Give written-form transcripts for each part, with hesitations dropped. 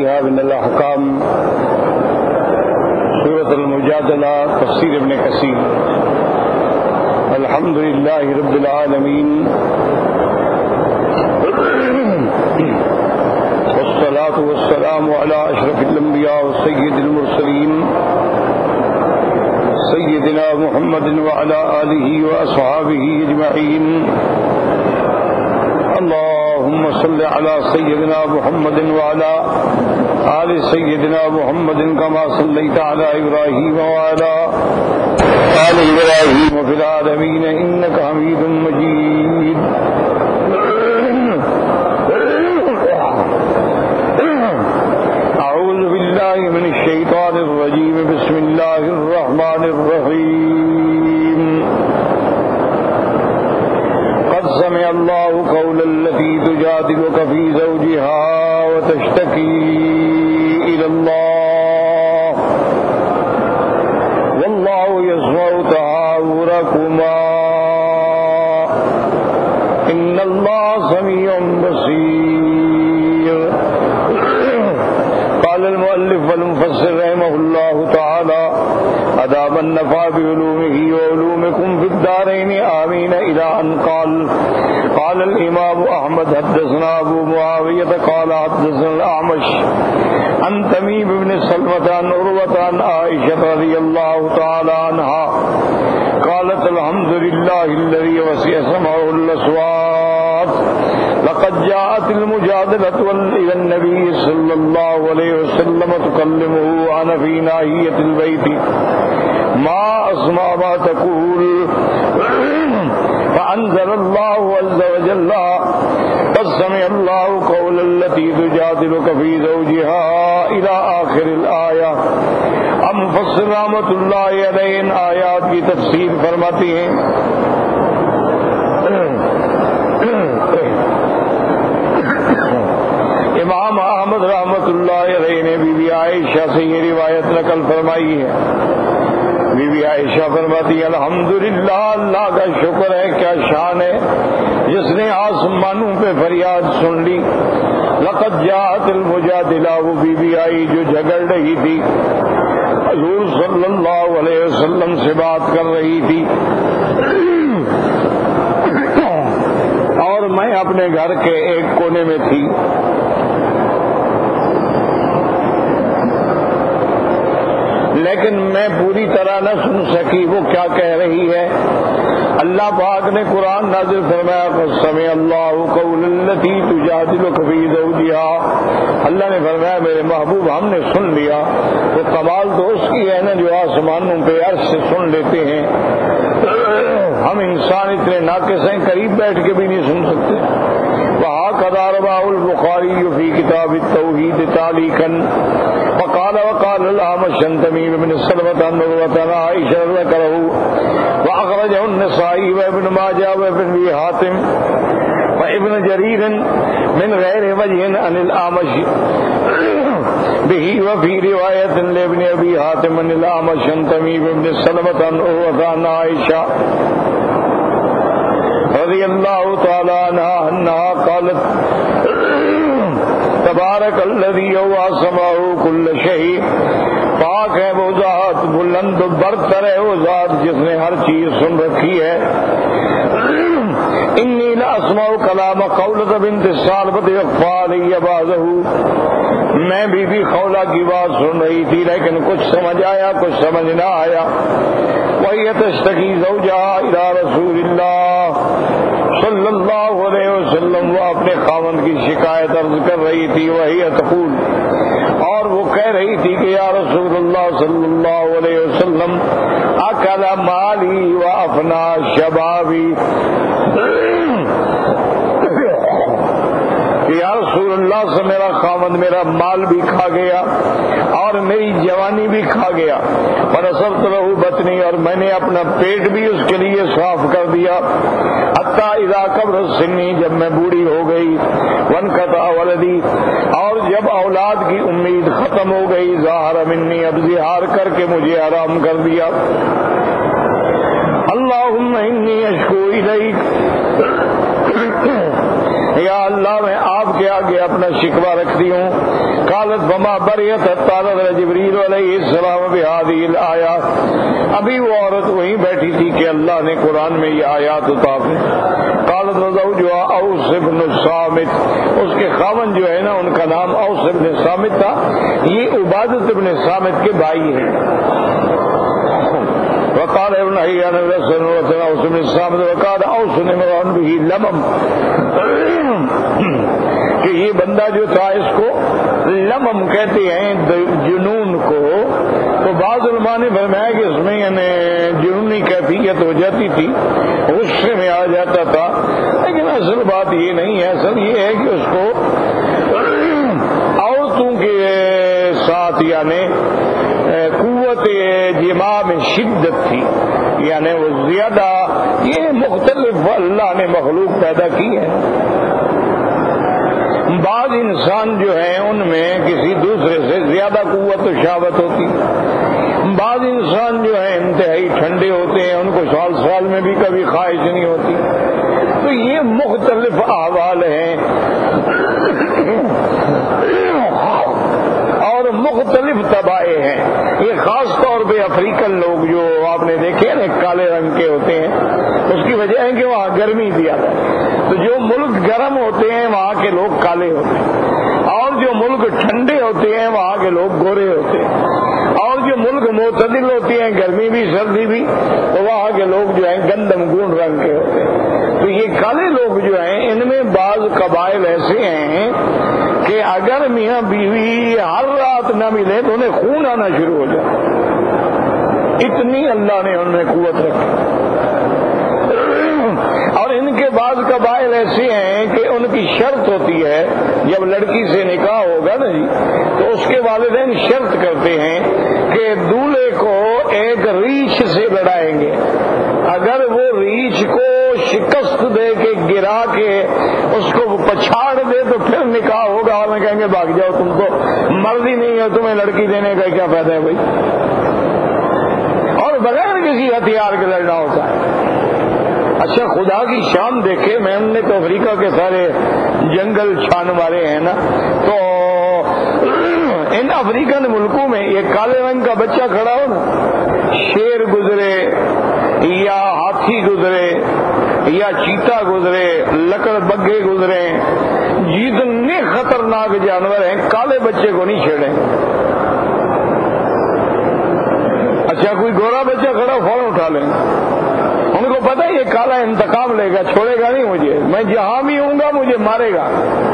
فيها من الأحكام سورة المجادلة تفسير ابن كثير. الحمد لله رب العالمين والصلاة والسلام على أشرف الأنبياء وسيد المرسلين سيدنا محمد وعلى آله وأصحابه أجمعين. اللهم صل على سيدنا محمد وعلى آل سيدنا محمد كما صليت على إبراهيم وعلى آل إبراهيم في العالمين إنك حميد مجيد. أعوذ بالله من الشيطان الرجيم. بسم الله الرحمن الرحيم. قد سمع الله قول التي تجادلك في زوجها وتشتكي إلى الله والله يسمع تحاوركما إن الله سميع بصير. قال المؤلف والمفسر رحمه الله تعالى أدام النفع بعلومه وعلومكم في الدارين آمين إلى أن قال الإمام أحمد حدثنا أبو معاوية قال حدثنا الأعمش عن تميم بن سلمة عن عروة عن عائشة رضي الله تعالى عنها قالت الحمد لله الذي وسع سمعه الأصوات لقد جاءت المجادلة إلى النبي صلى الله عليه وسلم تكلمه عن في ناحية البيت ما أسمع ما تقول فأنزل الله عز وجل قد سمع الله قول التي تجادلك في زوجها إلى آخر الآية. ہم مفسر رحمۃ اللہ علیہ ان آیات کی تفسیر فرماتے ہیں. امام احمد رحمۃ اللہ علیہ نے بی بی عائشہ سے یہ روایت نقل فرمائی ہے. بی بی عائشہ فرماتی ہے الحمدللہ اللہ کا شکر ہے کیا شان ہے جس نے آسمانوں پہ فریاد سن لی. لقد جاءت المجادلہ وہ بی بی آئی جو جھگڑ رہی تھی حضور صلی اللہ علیہ وسلم سے بات کر رہی تھی اور میں اپنے گھر کے ایک کونے میں تھی. لیکن میں پوری طرح نہ سن سکی وہ کیا کہہ رہی ہے. اللہ پاک نے قرآن نازل فرمایا قد سمع اللہ قول التی تجادلک فی زوجہا. اللہ نے فرمایا میرے محبوب ہم نے سن لیا. تو کمال تو اس کی ہے نا جو آسمانوں پہ عرش سے سن لیتے ہیں. ہم انسان اتنے ناقص ہیں قریب بیٹھ کے بھی نہیں سن سکتے. وهكذا رواه البخاري في كتاب التوحيد تعليقا وقال الأعمش عن تميم بن سلمة عن عروة عن عائشة ذكره وأخرجه النسائي وابن ماجه وابن أبي حاتم وابن جرير من غير وجه عن الأعمش به وفي رواية لابن أبي حاتم عن الأعمش عن تميم بن سلمة عن عروة عن عائشة رضی اللہ تعالی عنہ انہا قالت تبارک الذی سمعہ کل شیء. پاک ہے وہ ذات بلند و برتر ہے وہ ذات جس نے ہر چیز سن رکھی ہے. انی لاسمع کلام خولۃ بنت ثعلبۃ یخفی علی بعضہ. میں بی بی خولہ کی بات سن رہی تھی لیکن کچھ سمجھ آیا کچھ سمجھ نہ آیا. وہی تشتکی زوجہا الی رسول اللہ صلی اللہ علیہ وسلم. وہ اپنے خاوند کی شکایت عرض کر رہی تھی. وہی تقول اور وہ کہہ رہی تھی کہ یا رسول اللہ صلی اللہ علیہ وسلم اکل مالی و افنا شبابی. یا رسول اللہ سے میرا خاوند میرا مال بھی کھا گیا اور میری جوانی بھی کھا گیا. فنصبت له بطنی اور میں نے اپنا پیٹ بھی اس کے لیے صاف کر دیا. حتی اذا کبرت سنی جب میں بوڑھی ہو گئی. وانقطع ولدی اور جب اولاد کی امید ختم ہو گئی. ظاہر منی اب زہار کر کے مجھے آرام کر دیا. اللہم انی اشکو الیک. یا اللہ میں آپ کے آگے اپنا شکوہ رکھتی ہوں. قالت فما بریت حتی نزل جبریل علیہ السلام بہذه الآیات. ابھی وہ عورت وہیں بیٹھی تھی کہ اللہ نے قرآن میں یہ آیات اتاری. قالت وزوجها اوس بن الصامت. اس کے خاوند جو ہے نا ان کا نام اوس بن صامت تھا. یہ عبادت بن صامت کے بھائی ہیں. وقال ابن حیان رسول اللہ اوس بن صامت وقال اوس امرؤ به لمم کہ یہ بندہ جو تھا اس کو لمم کہتے ہیں جنون کو. تو بعض علماء نے فرمایا کہ اس میں یعنی جنونی کیفیت ہو جاتی تھی, غصے میں آ جاتا تھا, لیکن اصل بات یہ نہیں ہے. اصل یہ ہے کہ اس کو عورتوں کے ساتھ یعنی قوت جماع میں شدت تھی, یعنی وہ زیادہ. یہ مختلف اللہ نے مخلوق پیدا کی ہے. بعض انسان جو ہیں ان میں کسی دوسرے سے زیادہ قوت و شہوت ہوتی. بعض انسان جو ہیں انتہائی ٹھنڈے ہوتے ہیں, ان کو سال سال میں بھی کبھی خواہش نہیں ہوتی. تو یہ مختلف احوال ہیں اور مختلف طبائع ہیں. یہ خاص طور پہ افریقن لوگ جو آپ نے دیکھے نا کالے رنگ کے ہوتے ہیں, اس کی وجہ ہے کہ وہاں گرمی زیادہ ہے. تو جو ملک گرم ہوتے ہیں وہاں کے لوگ کالے ہوتے ہیں, اور جو ملک ٹھنڈے ہوتے ہیں وہاں کے لوگ گورے ہوتے ہیں, اور جو ملک معتدل ہوتے ہیں گرمی بھی سردی بھی تو وہاں کے لوگ جو ہیں گندم گون رنگ کے ہوتے ہیں. تو یہ کالے لوگ جو ہیں ان میں بعض قبائل ایسے ہیں کہ اگر میاں بیوی ہر رات نہ ملے تو انہیں خون آنا شروع ہو جائے. اتنی اللہ نے ان میں قوت رکھی. اور ان کے بعض قبائل ایسے ہیں کہ ان کی شرط ہوتی ہے جب لڑکی سے نکاح ہوگا نا جی تو اس کے والدین شرط کرتے ہیں کہ دولہے کو ایک ریچھ سے لڑائیں گے. اگر وہ ریچھ کو شکست دے کے گرا کے اس کو پچھاڑ دے تو پھر نکاح ہوگا. اور میں کہیں گے بھاگ جاؤ, تم کو مرد ہی نہیں ہے, تمہیں لڑکی دینے کا کیا فائدہ ہے بھائی. اور بغیر کسی ہتھیار کے لڑنا ہوتا ہے. اچھا خدا کی شان دیکھے, میں نے تو افریقہ کے سارے جنگل چھان مارے ہیں نا, تو ان افریقن ملکوں میں یہ کالے رنگ کا بچہ کھڑا ہو نا, شیر گزرے یا ہاتھی گزرے یا چیتا گزرے, لکڑ بگھے گزرے, جتنے خطرناک جانور ہیں کالے بچے کو نہیں چھیڑیں. اچھا کوئی گورا بچہ کھڑا فوراً اٹھا لیں. ان کو پتہ ہے یہ کالا انتقام لے گا, چھوڑے گا نہیں مجھے, میں جہاں بھی ہوں گا مجھے مارے گا.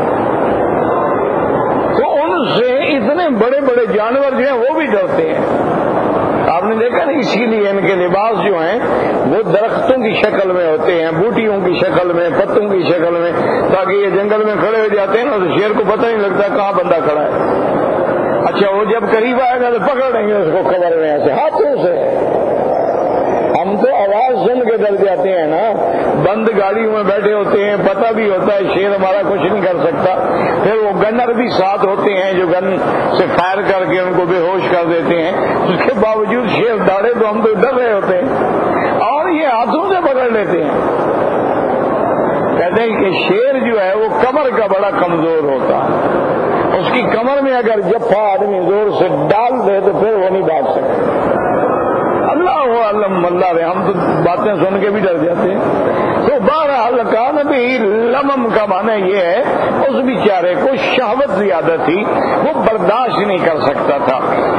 تو ان سے اتنے بڑے بڑے جانور جو ہیں وہ بھی ڈرتے ہیں. آپ نے دیکھا نا, اسی لیے ان کے لباس جو ہیں وہ درختوں کی شکل میں ہوتے ہیں, بوٹیوں کی شکل میں, پتوں کی شکل میں, تاکہ یہ جنگل میں کھڑے ہو جاتے ہیں نا تو شیر کو پتہ نہیں لگتا کہاں بندہ کھڑا ہے. اچھا وہ جب قریب آئے گا تو پکڑ لیں گے اس کو کمر میں ایسے ہاتھوں سے. ہم تو آواز سن کے ڈر جاتے ہیں نا, بند گاڑیوں میں بیٹھے ہوتے ہیں, پتہ بھی ہوتا ہے شیر ہمارا کچھ نہیں کر سکتا. پھر وہ گنر بھی ساتھ ہوتے ہیں جو گن سے فائر کر کے ان کو بے ہوش کر دیتے ہیں. اس کے باوجود شیر داڑے تو ہم تو ڈر رہے ہوتے ہیں, اور یہ ہاتھوں سے پکڑ لیتے ہیں. کہتے ہیں کہ شیر جو ہے وہ کمر کا بڑا کمزور ہوتا ہے. اس کی کمر میں اگر جفا آدمی زور سے ڈال دے تو پھر وہ نہیں بھاگ سکتے. اللہ علم اللہ رہے, ہم تو باتیں سن کے بھی ڈر جاتے ہیں. تو بہرحال کہا نبی لمم کا معنی یہ ہے اس بیچارے کو شہوت زیادہ تھی, وہ برداشت نہیں کر سکتا تھا.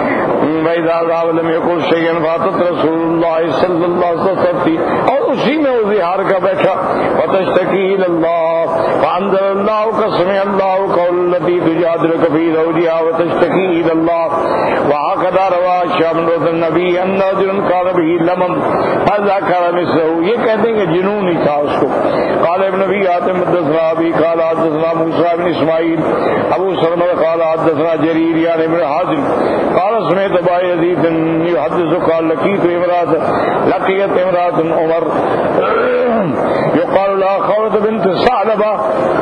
رسول اللہ صلی اللہ علیہ وسلم تھی اور اسی میں وہ زہار کا بیٹھا. وتشتکی اللہ فانزل اللہ قسم اللہ قول التي تجادلك في زوجها وتشتكي الى الله. وهكذا روى شام النبي ان رجل كان به لمم فذكر مثله. یہ کہتے ہیں کہ جنون ہی تھا اس کو. قال ابن نبی حاتم حدثنا ابي قال حدثنا موسى بن اسماعيل ابو سلمہ قال حدثنا جرير يعني ابن حازم قال سمعت ابا يزيد يحدث قال لقيت امرأة عمر يقال لها خولة بنت ثعلبة.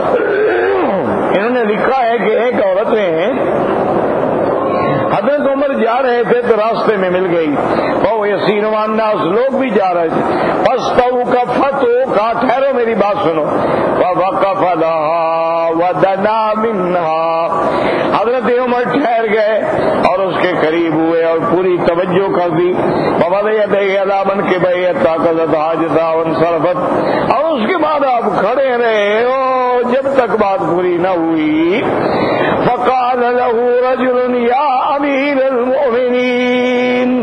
انہوں نے لکھا ہے کہ ایک عورت نے حضرت عمر جا رہے تھے تو راستے میں مل گئی، وہ یسین الناس لوگ بھی جا رہے تھے، فاستوقفتوا کہا ٹھہرو میری بات سنو، فوقف لها ودنا منها، حضرت عمر ٹھہر گئے اور اس کے قریب ہوئے اور پوری توجہ کر دی، من کے بھائی طاقت حاجتہ انصرفت، اور اس کے بعد آپ کھڑے رہے ہو جب تک بات پوری نہ ہوئی۔ فقال له رجل یا امیر المؤمنین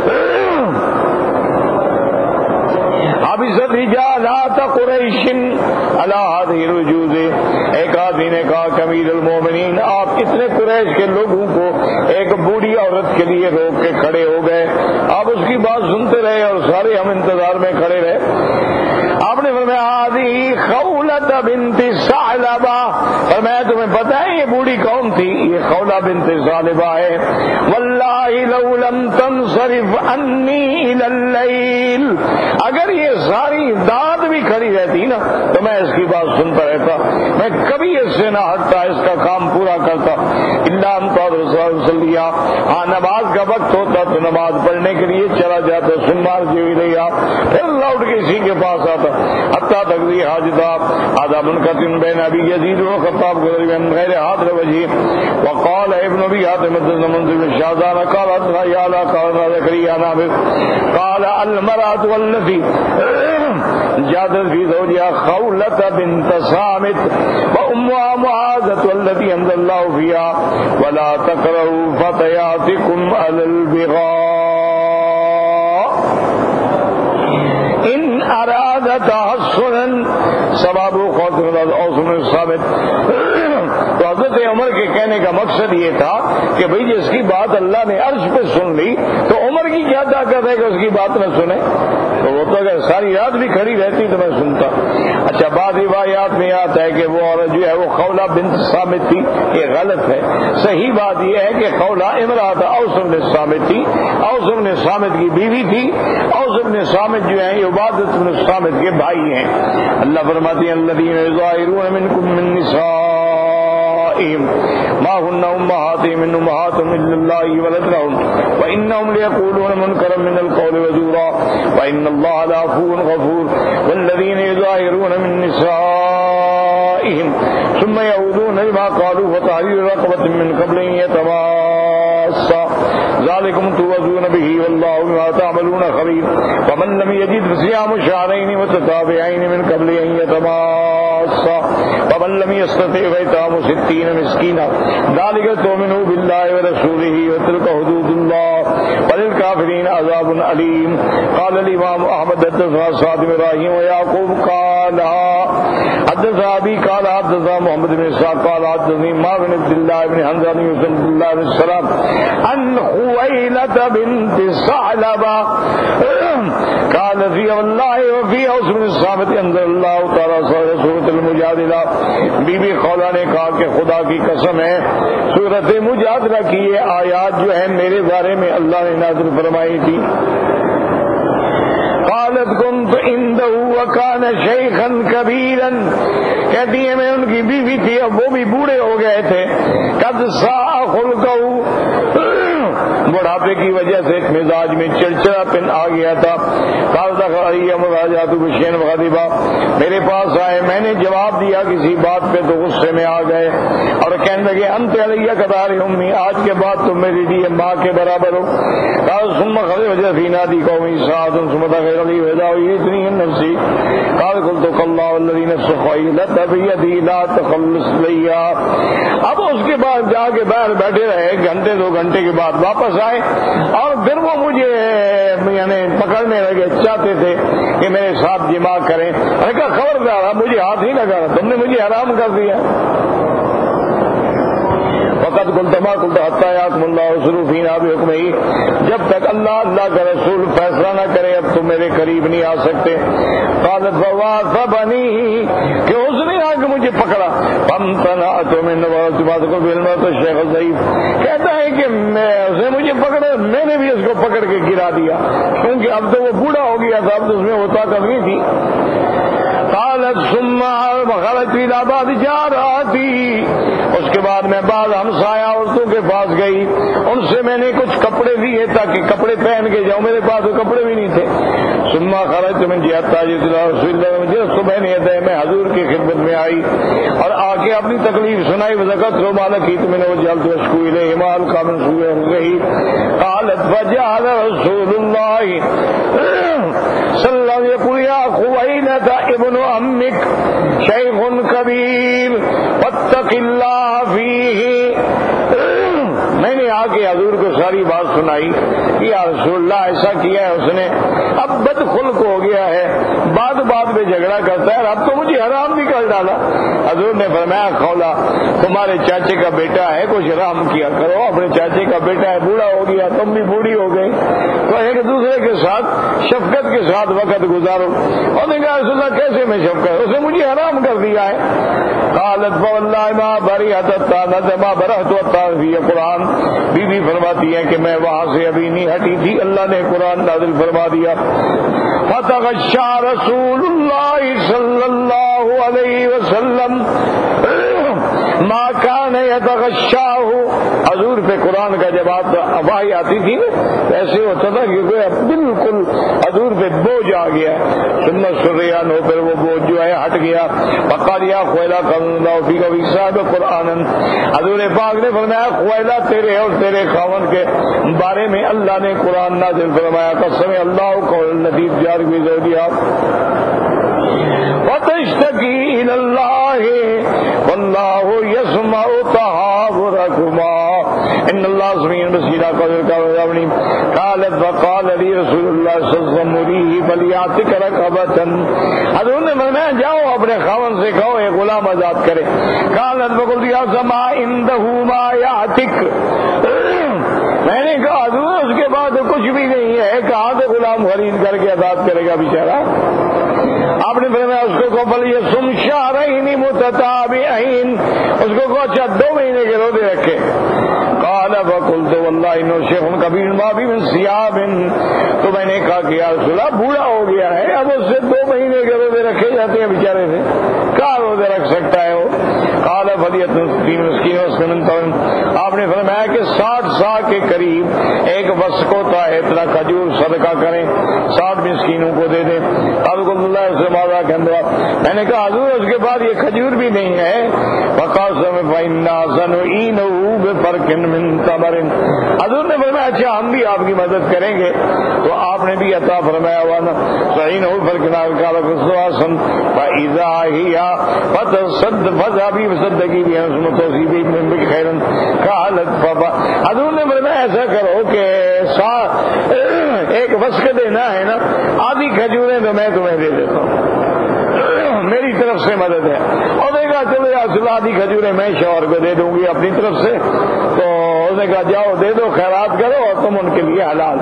حبست رجالات قریش علی هذه الوجوه، ایک آدمی نے کہا کہ امیر المومنین آپ اتنے قریش کے لوگوں کو ایک بوڑھی عورت کے لیے روک کے کھڑے ہو گئے، آپ اس کی بات سنتے رہے اور سارے ہم انتظار میں کھڑے رہے۔ آپ نے فرمایا هذه خولة بنت ثعلبہ، فرمایا تمہیں پتہ ہے یہ بوڑھی کون تھی؟ یہ خولہ بنت ثعلبہ ہے۔ واللہ لو لم تنصرف عنی الی اللیل، اگر یہ ساری رات بھی کھڑی رہتی نا تو میں اس کی بات سنتا رہتا، میں کبھی اس سے نہ ہٹتا، اس کا کام پورا کرتا۔ الا ان تصلیا، ہاں نماز کا وقت ہوتا تو نماز پڑھنے کے لیے چلا جاتا، سنمار جو ہی رہا پھر لوٹ کے اسی کے پاس آتا حتی تقضی حاجتہ۔ هذا منقطع بین ابی یزید و خطاب غیر حاضر وجہ۔ وقال ابن ابی حاتم منذر بن شاذان قال حدثنا یعلا قال زکریا نابغ قال المرأة والتي جادت فی زوجها خولة بنت صامت وامها معاذة التي انزل الله فيها ولا تكرهوا فتياتكم على البغاء ان اراد تحصنا ثواب خاطر اوسم ثابت۔ تو حضرت عمر کے کہنے کا مقصد یہ تھا کہ بھئی جس کی بات اللہ نے عرش پہ سن لی تو عمر کی کیا طاقت ہے کہ اس کی بات نہ سنے؟ تو وہ تو اگر ساری رات بھی کھڑی رہتی تو میں سنتا۔ اچھا بعض روایات میں آتا ہے کہ وہ عورت جو ہے وہ خولہ بنت صامت تھی، یہ غلط ہے۔ صحیح بات یہ ہے کہ خولہ امرأۃ اوس بن صامت تھی، اوس بن صامت کی بیوی تھی۔ اوس بن صامت جو ہیں یہ عبادۃ بن صامت کے بھائی ہیں۔ اللہ فرماتے ہیں الذین یظاہرون منکم من نسائہم ما هن امہاتہم ان امہاتہم الا اللہ ولدنہم وانہم لیقولون منکرا من القول وزورا وان اللہ لعفو غفور والذین یظاہرون من نسائہم ثم یعودون لما قالوا فتحریر رقبۃ من قبل ان یتماسا ذلكم توعظون به والله بما تعملون خبير ومن لم يجد فصيام شهرين متتابعين من قبل ان يتماسا ومن لم يستطع فإطعام 60 مسكينا ذلك تؤمنون بالله ورسوله وتلك حدود الله وللكافرين عذاب أليم۔ قال الإمام أحمد حدثنا سعد بن إبراهيم ويعقوب قال حدثنا أبي قال حدثنا محمد بن إسحاق قال حدثني ما بن عبد الله بن حمزة بن يوسف بن الله بن السلام عن خويلة بنت ثعلبة قال في والله وفي اوس بن الصامت انزل الله تعالی سورۃ المجادلہ۔ بی بی خولہ نے کہا کہ خدا کی قسم ہے سورۃ مجادلہ کی یہ آیات جو ہے میرے بارے میں اللہ نے نازل فرمائی تھی۔ قالت كنت عنده وكان شيخا كبيرا، کہتی ہے میں ان کی بیوی تھی اب وہ بھی بوڑھے ہو گئے تھے۔ قد ساء خلقه، بڑھاپے کی وجہ سے مزاج میں چڑچڑا پن آ گیا تھا۔ میرے پاس آئے، میں نے جواب دیا کسی بات پہ تو غصے میں آ گئے اور کہنے لگے انت علیہ قدار امی، آج کے بعد تم میری لیے ماں کے برابر ہو۔ قال ثم خرج فی نادی قومی سعد ثم غیر علی ودا اتنی نفسی قال قلت اللہ والذی نفس خویلۃ بیدی لا تخلص لیا۔ اب اس کے بعد جا کے باہر بیٹھے رہے، گھنٹے دو گھنٹے کے بعد واپس آئے اور پھر وہ مجھے یعنی پکڑنے لگے، چاہتے تھے کہ میرے ساتھ جماع کریں۔ میں کہا خبردار مجھے ہاتھ ہی لگا رہا، تم نے مجھے حرام کر دیا۔ وقت قلتما قلت حتی یاکم اللہ رسول فینا بحکمہی، جب تک اللہ کا رسول فیصلہ نہ کرے اب تم میرے قریب نہیں آ سکتے۔ قالت فواثبنی، کہ اس نے آ کے مجھے پکڑا۔ فامتنعت من واسباتکم بالموت الشیخ الضعیف، کہتا ہے کہ اس نے مجھے پکڑا، میں نے بھی اس کو پکڑ کے گرا دیا کیونکہ اب تو وہ بوڑھا ہو گیا تھا، اب تو اس میں وہ طاقت نہیں تھی۔ قالت ثم خرجت الى بعض جاراتي، اس کے بعد میں بعض ہمسایہ عورتوں کے پاس گئی، ان ان سے میں نے کچھ کپڑے لیے تاکہ کپڑے پہن کے جاؤں، میرے پاس تو کپڑے بھی نہیں تھے۔ ثم خرجت من جهة تاج رسول اللہ، صبح نے میں حضور کی خدمت میں آئی اور آ کے اپنی تکلیف سنائی، وذکرت له ما لقيت منه وجعلت اشكو اليه ما القى من سوء الرحيم قالت فجعل رسول الله صلی اللہ علیہ وسلم يقول يا خويلة ابن عمك شيخ كبير واتق الله فيه۔ میں نے آ کے حضور کو ساری بات سنائی کہ یا رسول اللہ ایسا کیا ہے اس نے، اب بد خلق ہو گیا ہے، بات بات میں جھگڑا کرتا ہے، اب تو مجھے حرام بھی کر ڈالا۔ حضور نے فرمایا خولا تمہارے چاچے کا بیٹا ہے، کچھ رحم کیا کرو، اپنے چاچے کا بیٹا ہے، بوڑھا ہو گیا، تم بھی بوڑھی ہو گئی، تو ایک دوسرے کے ساتھ شفقت کے ساتھ وقت گزارو۔ اور نے کہا رسول اللہ کیسے میں شفقت، اس نے مجھے حرام کر دیا ہے۔ قالت فواللہ ما بریت الطعنۃ ما برحت الطعنۃ فی قرآن، بی بی فرماتی ہے کہ میں وہاں سے ابھی نہیں ہٹی تھی، اللہ نے قرآن نازل فرما دیا۔ فتغشى رسول اللہ صلی اللہ علیہ وسلم ما کان یتغشاہ، حضور پہ قرآن کا جب وحی آتی تھی نا ایسے ہوتا تھا کہ بالکل حضور پہ بوجھ آ گیا، سنت سریان ہو پھر وہ بوجھ جو ہے ہٹ گیا۔ وقال یا خویلہ قال اللہ فیک وصاب قرآن، حضور پاک نے فرمایا خویلہ تیرے اور تیرے خاوند کے بارے میں اللہ نے قرآن نازل فرمایا، قسم اللہ قول الذی جار بھی زوجها وتشتكي إلى الله والله يسمع تحاوركما إن الله سميع بصير قالت فقال لي رسول الله صلى الله عليه وسلم مريه فليعتق رقبة، حضور نے فرمایا جاؤ اپنے خاوند سے کہو ایک غلام آزاد کرے۔ قالت فقلت يا سما عنده ما يعتق، میں نے کہا حضور اس کے بعد کچھ بھی نہیں ہے، کہاں سے غلام خرید کر کے آزاد کرے گا بیچارہ؟ آپ نے فرمایا اس کو فلیصم شہرین متتابعین، اس کو اچھا 2 مہینے کے روزے رکھے۔ قال فقلت والله انه شيخ كبير ما بي من صيام، تو میں نے کہا کہ یا رسول اللہ بوڑھا ہو گیا ہے، اب اس سے 2 مہینے کے روزے رکھے جاتے ہیں بیچارے سے، کیا روزے رکھ سکتا ہے وہ؟ قال فلیتین مسکین وسکن، آپ نے فرمایا کہ 60 سا کے قریب ایک وسق ہوتا ہے، اتنا کھجور صدقہ کریں، 60 مسکینوں کو دے دیں۔ قال اللہ سے ماذا کہندوا، میں نے کہا حضور اس کے بعد یہ کھجور بھی نہیں ہے۔ وقاسم فإنا سنعینہ بفرق من تمر، حضور نے فرمایا اچھا ہم بھی آپ کی مدد کریں گے، تو آپ نے بھی عطا فرمایا وانا سعینہ فرق نال قال رسول فاذا هي فتصدق فذهبي صدقي بها ثم تصيبي من خيرا قالت فبا، حضور نے فرمایا ایسا کرو کہ ایک وسق دینا ہے نا، آدھی کھجوریں تو میں تمہیں دے دیتا ہوں، میری طرف سے مدد ہے۔ اور نے کہا چلو یا رسول اللہ آدھی کھجوریں میں شوہر کو دے دوں گی اپنی طرف سے، تو اس نے کہا جاؤ دے دو، خیرات کرو اور تم ان کے لیے حلال۔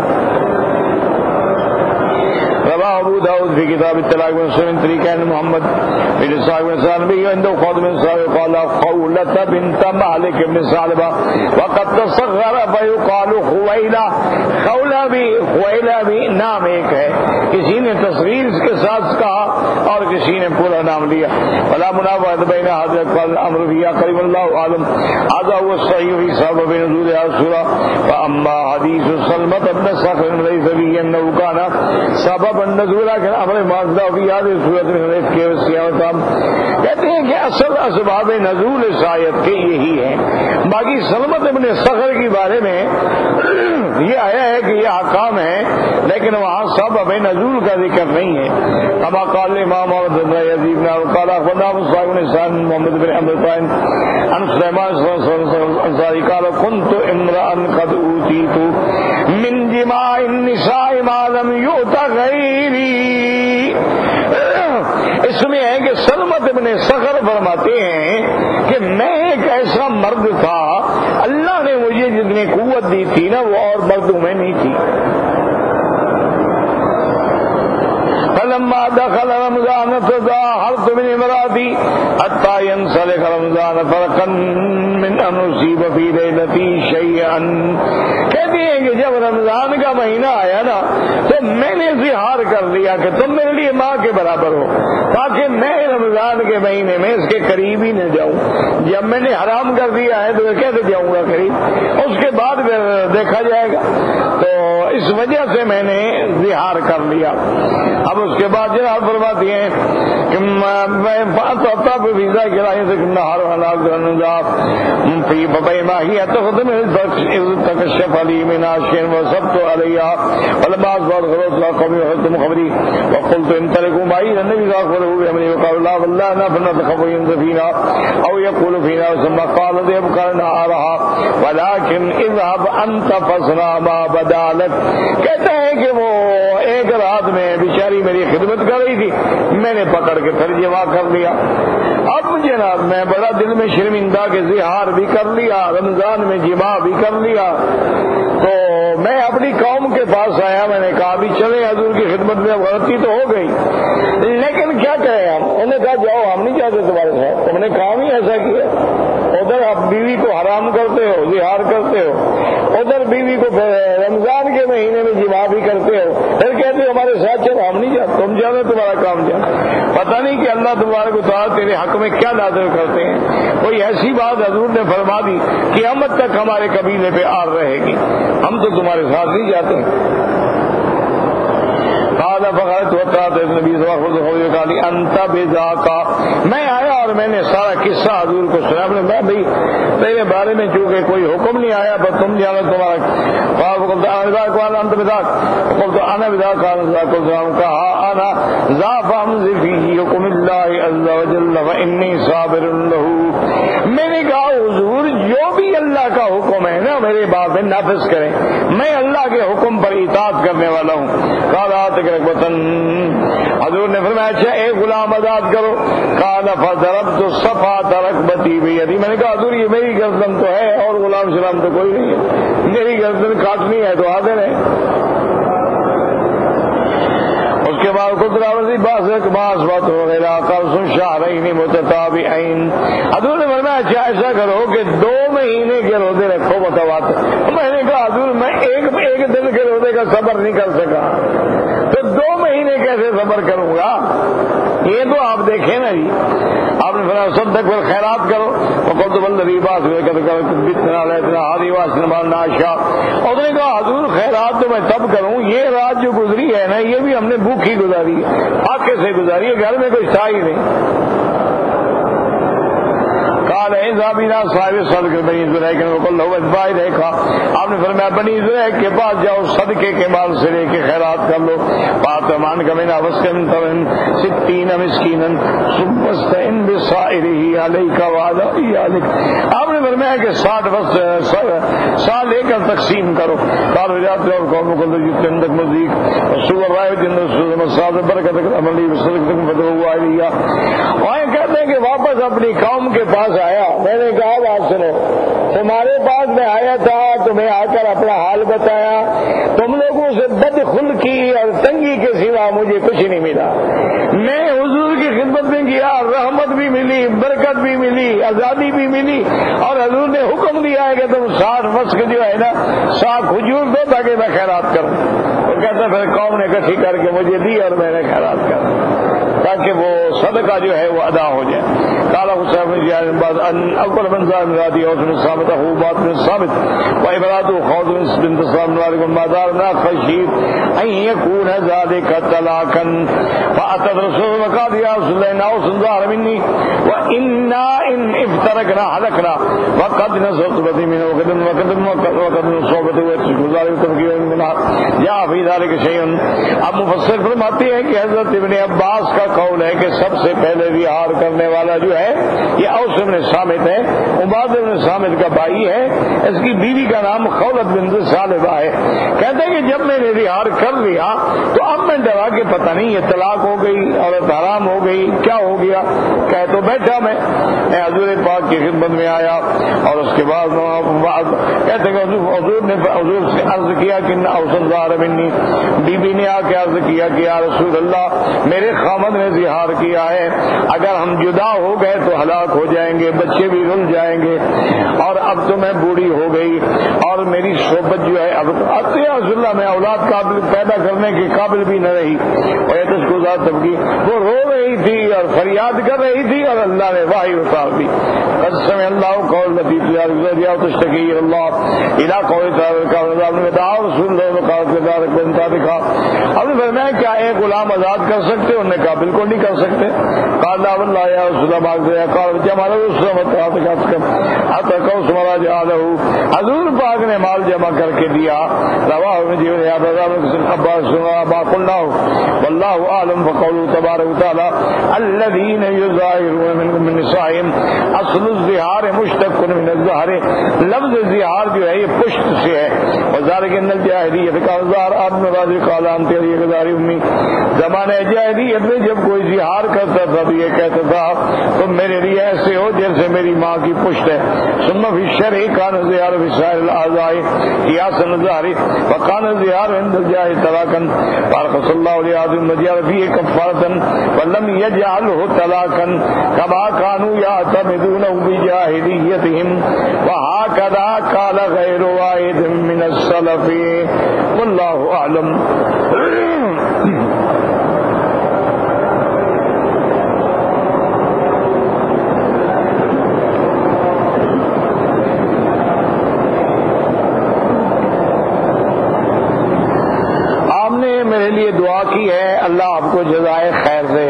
رواه ابو داود في كتاب الطلاق من سنن طريق عن محمد بن اسحاق بن سعد بن عنده خالد بن سعد قال خولة بنت مالك بن ثعلبة وقد تصغر فيقال خويلة، خویلہ بھی نام ایک ہے، کسی نے تصغیر اس کے ساتھ کہا اور کسی نے پورا نام لیا۔ ولا منافات بین حضرت قال الامر فيها قريب الله اعلم، هذا هو الصحيح في سبب نزول هذه السورة۔ فاما حديث سلمة بن صخر ليس فيه انه كان سبب النزول کے امر معذہ فی هذه السورة من کے سیاوتام، کہتے ہیں کہ اصل اسباب نزول اس آیت کے یہی ہیں، باقی سلمة بن صخر کے بارے میں یہ آیا ہے کہ یہ احکام ہے، لیکن وہاں سبب نزول کا ذکر نہیں ہے۔ کما قال امام محمد بن یزید نے قال اخبرنا مصعب بن سعد محمد بن عمرو بن عن سليمان الانصاري قال كنت امرا قد اوتيت من جماع النساء ما لم يؤت غيري، اس میں ہے کہ سلمة بن صخر فرماتے ہیں کہ میں ایک ایسا مرد تھا، اللہ نے مجھے جتنی قوت دی تھی نا وہ اور مردوں میں نہیں تھی۔ فلما دخل رمضان تظاهرت من امرأتي حتى ينسلخ رمضان فرقا من ان اصيب في ليلتي شيئا. کہتی ہیں کہ جب رمضان کا مہینہ آیا نا تو میں نے اظہار کر لیا کہ تم میرے لیے ماں کے برابر ہو، تاکہ میں رمضان کے مہینے میں اس کے قریب ہی نہ جاؤں. جب میں نے حرام کر دیا ہے تو کیسے جاؤں گا قریب، اس کے بعد پھر دیکھا جائے گا. تو اس وجہ سے میں نے اظہار کر لیا. اب اس کے بعد جناب فرماتی ہیں کہ میں تب ویزا کرائے سے نہار ماہی تکشف علی من عاشر وصبت علیہ ولباس بعد غلط قومی وحدتم خبری وقلت انطلقوا معي النبي ذاكره بأمري وقالوا لا والله نفنتخف ينزفينا او يقول فينا ثم قال ذهب قال نهارها ولكن اذهب انت فصنع ما بدا لك. کہتا ہے کہ وہ ایک رات میں بیچاری میری خدمت کر رہی تھی، میں نے پکڑ کے پھر جمع کر لیا. اب جناب میں بڑا دل میں شرمندہ کہ زہار بھی کر لیا، رمضان میں جمع بھی کر لیا. تو میں اپنی قوم کے پاس آیا، میں نے کہا بھی چلے حضور کی خدمت میں غلطی تو ہو گئی لیکن کیا کہیں ہم. انہوں نے کہا جاؤ ہم نہیں چاہتے تمہارے ساتھ، تم نے کام ہی ایسا کیا. ادھر آپ بیوی کو حرام کرتے ہو، زہار کرتے ہو، ادھر بیوی کو رمضان کے مہینے میں جمع بھی کرتے ہو، پھر کہتے ہو ہمارے ساتھ چلو ہم نہیں جاتے، تم جانا تمہارا کام جانا. پتہ نہیں کہ اللہ تبارک و تعالیٰ تیرے حق میں کیا نازل کرتے ہیں. کوئی ایسی بات حضور نے فرما دی کہ قیامت تک ہمارے قبیلے پہ آر رہے گی، ہم تو تمہارے ساتھ نہیں جاتے. میں آیا اور میں نے سارا قصہ حضور کو سنا. میں بھائی تیرے بارے میں چونکہ کوئی حکم نہیں آیا بس تم جانا تمہارا. میں نے کہا حضور جو بھی اللہ کا حکم ہے نا میرے باب میں نافذ کریں، میں اللہ کے حکم پر اطاعت کرنے والا ہوں. حضور نے فرمایا اچھا ایک غلام آزاد کرو. قال فضربت صفحة ركبتي بيدي. میں نے کہا حضور یہ میری گردن تو ہے اور غلام شلام تو کوئی نہیں ہے، میری گردن کاٹنی ہے تو حاضر ہے. اس کے بعد قدراوزی باس بات وغیرہ قرص شہرین متتابعین. حضور نے فرمایا اچھا ایسا کرو کہ 2 مہینے کے روزے رکھو متواتر. میں نے کہا حضور میں ایک دن کے روزے کا صبر نہیں کر سکا تو 2 مہینے کیسے صبر کروں گا. یہ تو آپ دیکھیں نا جی، آپ نے فرمایا صدق پر خیرات کرو. وقلت والذی باس بتنا لیتنا ہادی واسنا ناشا. اور نے کہا حضور خیرات تو میں تب کروں، یہ رات جو گزری ہے نا یہ بھی ہم نے بھوکھی گزاری ہے، فاقے سے گزاری ہے، گھر میں کوئی تھا ہی نہیں. صاحب صدق بنی زریق دیکھا آپ نے فرمایا بنی زریق کے پاس جاؤ، صدقے کے مال سے لے کے خیرات کر لو. پاتمان کا مینا وسکن تمن 60 مسکینا سبستین بصائره علیک وعلى ذلك. آپ نے فرمایا کہ 60 لے کر تقسیم کرو. قالوا جاتے اور قوموں کو جتنے تک مزید سور رائے جن مساعد برکت عملی صدق فتح ہوا علیہ. وہاں کہتے ہیں کہ واپس اپنی قوم کے پاس آیا. میں نے کہا بات سنو، تمہارے پاس میں آیا تھا، تمہیں آ کر اپنا حال بتایا، تم لوگوں سے بدخلقی اور تنگی کے سوا مجھے کچھ نہیں ملا. میں حضور کی خدمت میں کیا، رحمت بھی ملی، برکت بھی ملی، آزادی بھی ملی، اور حضور نے حکم دیا ہے کہ تم 60 وسق جو ہے نا 60 کھجور دو تاکہ میں خیرات کروں. وہ کہتا پھر قوم نے اکٹھی کر کے مجھے دی اور میں نے خیرات کر تاکہ وہ صدقہ جو ہے وہ ادا ہو جائے. قال حسین اول من ذا مرادی اور ثابت ہو بات میں ثابت و عبرات خود بنت سلام علیکم مادار نا خشیت ان یکون ذلك طلاقا فاتت رسول وقال يا رسول الله ناو سنظار مني وانا ان افترقنا حلقنا وقد نصرت بدي من وقد صحبت وذلك تفكير من جاء في ذلك شيء. اب مفسر فرماتے ہیں کہ حضرت ابن عباس کا قول ہے کہ سب سے پہلے وہار کرنے والا جو ہے یہ اوس بن صامت ہے، عبادہ بن صامت کا بھائی ہے. اس کی بیوی کا نام خولت بنت ثعلبہ ہے. کہتے ہیں کہ جب میں نے وہار کر لیا تو اب میں ڈرا کہ پتہ نہیں یہ طلاق ہو گئی، عورت حرام ہو گئی، کیا ہو گیا. کہہ تو بیٹھا میں میں حضور پاک کی خدمت میں آیا اور اس کے بعد کہتے ہیں حضور نے حضور سے عرض کیا کہ اوسن ظاہر منی، بی بی نے آ کے عرض کیا کہ یا رسول اللہ میرے خامد نے زہار کیا ہے، اگر ہم جدا ہو گئے تو ہلاک ہو جائیں گے، بچے بھی رل جائیں گے، اور اب تو میں بوڑھی ہو گئی اور میری صحبت جو ہے اب یا رسول اللہ میں اولاد قابل پیدا کرنے کے قابل بھی نہ رہی، وہ رو رہی تھی اور فریاد کر رہی تھی اور اللہ نے وحی اتار دی، قسم اللہ قول لطیف یا تشتکی اللہ الى قول تعالی کا رسول اللہ کا دکھا۔ اب فرمایا کیا ایک غلام آزاد کر سکتے؟ انہوں نے کہا بالکل نہیں کر سکتے۔ قال لا والله یا رسول اللہ باغ سے قال جمع حضور پاک نے مال جمع کر کے دیا۔ رواہ واللہ اعلم فقولوا تبارک وتعالی الذین یظاہرون منکم من نسائهم، اصل الظہار مشتق من الظہر، لفظ ظہار جو ہے یہ پشت سے ہے، وذالک ان الجاہلیۃ کا ظہار آدم راضی قال انت علی غدار امی، زمانہ جاہلیت میں جب کوئی ظہار کرتا تھا تو یہ کہتا تھا تم میرے لیے ایسے ہو جیسے میری ماں کی پشت ہے۔ ثم فی الشرع کان الظہار بسائر الاعضاء قیاسا الظہر وکان الظہار عند الجاہل طلاقا، بارک صلی اللہ علیہ وسلم وجعل فیہ کفارۃ ولم یجعلہ طلاقا کما كانوا یعتمدونہ بجاہلیتہم وہکذا قال غیر واحد من السلف واللہ اعلم۔ میرے لیے دعا کی ہے، اللہ آپ کو جزائے خیر دے۔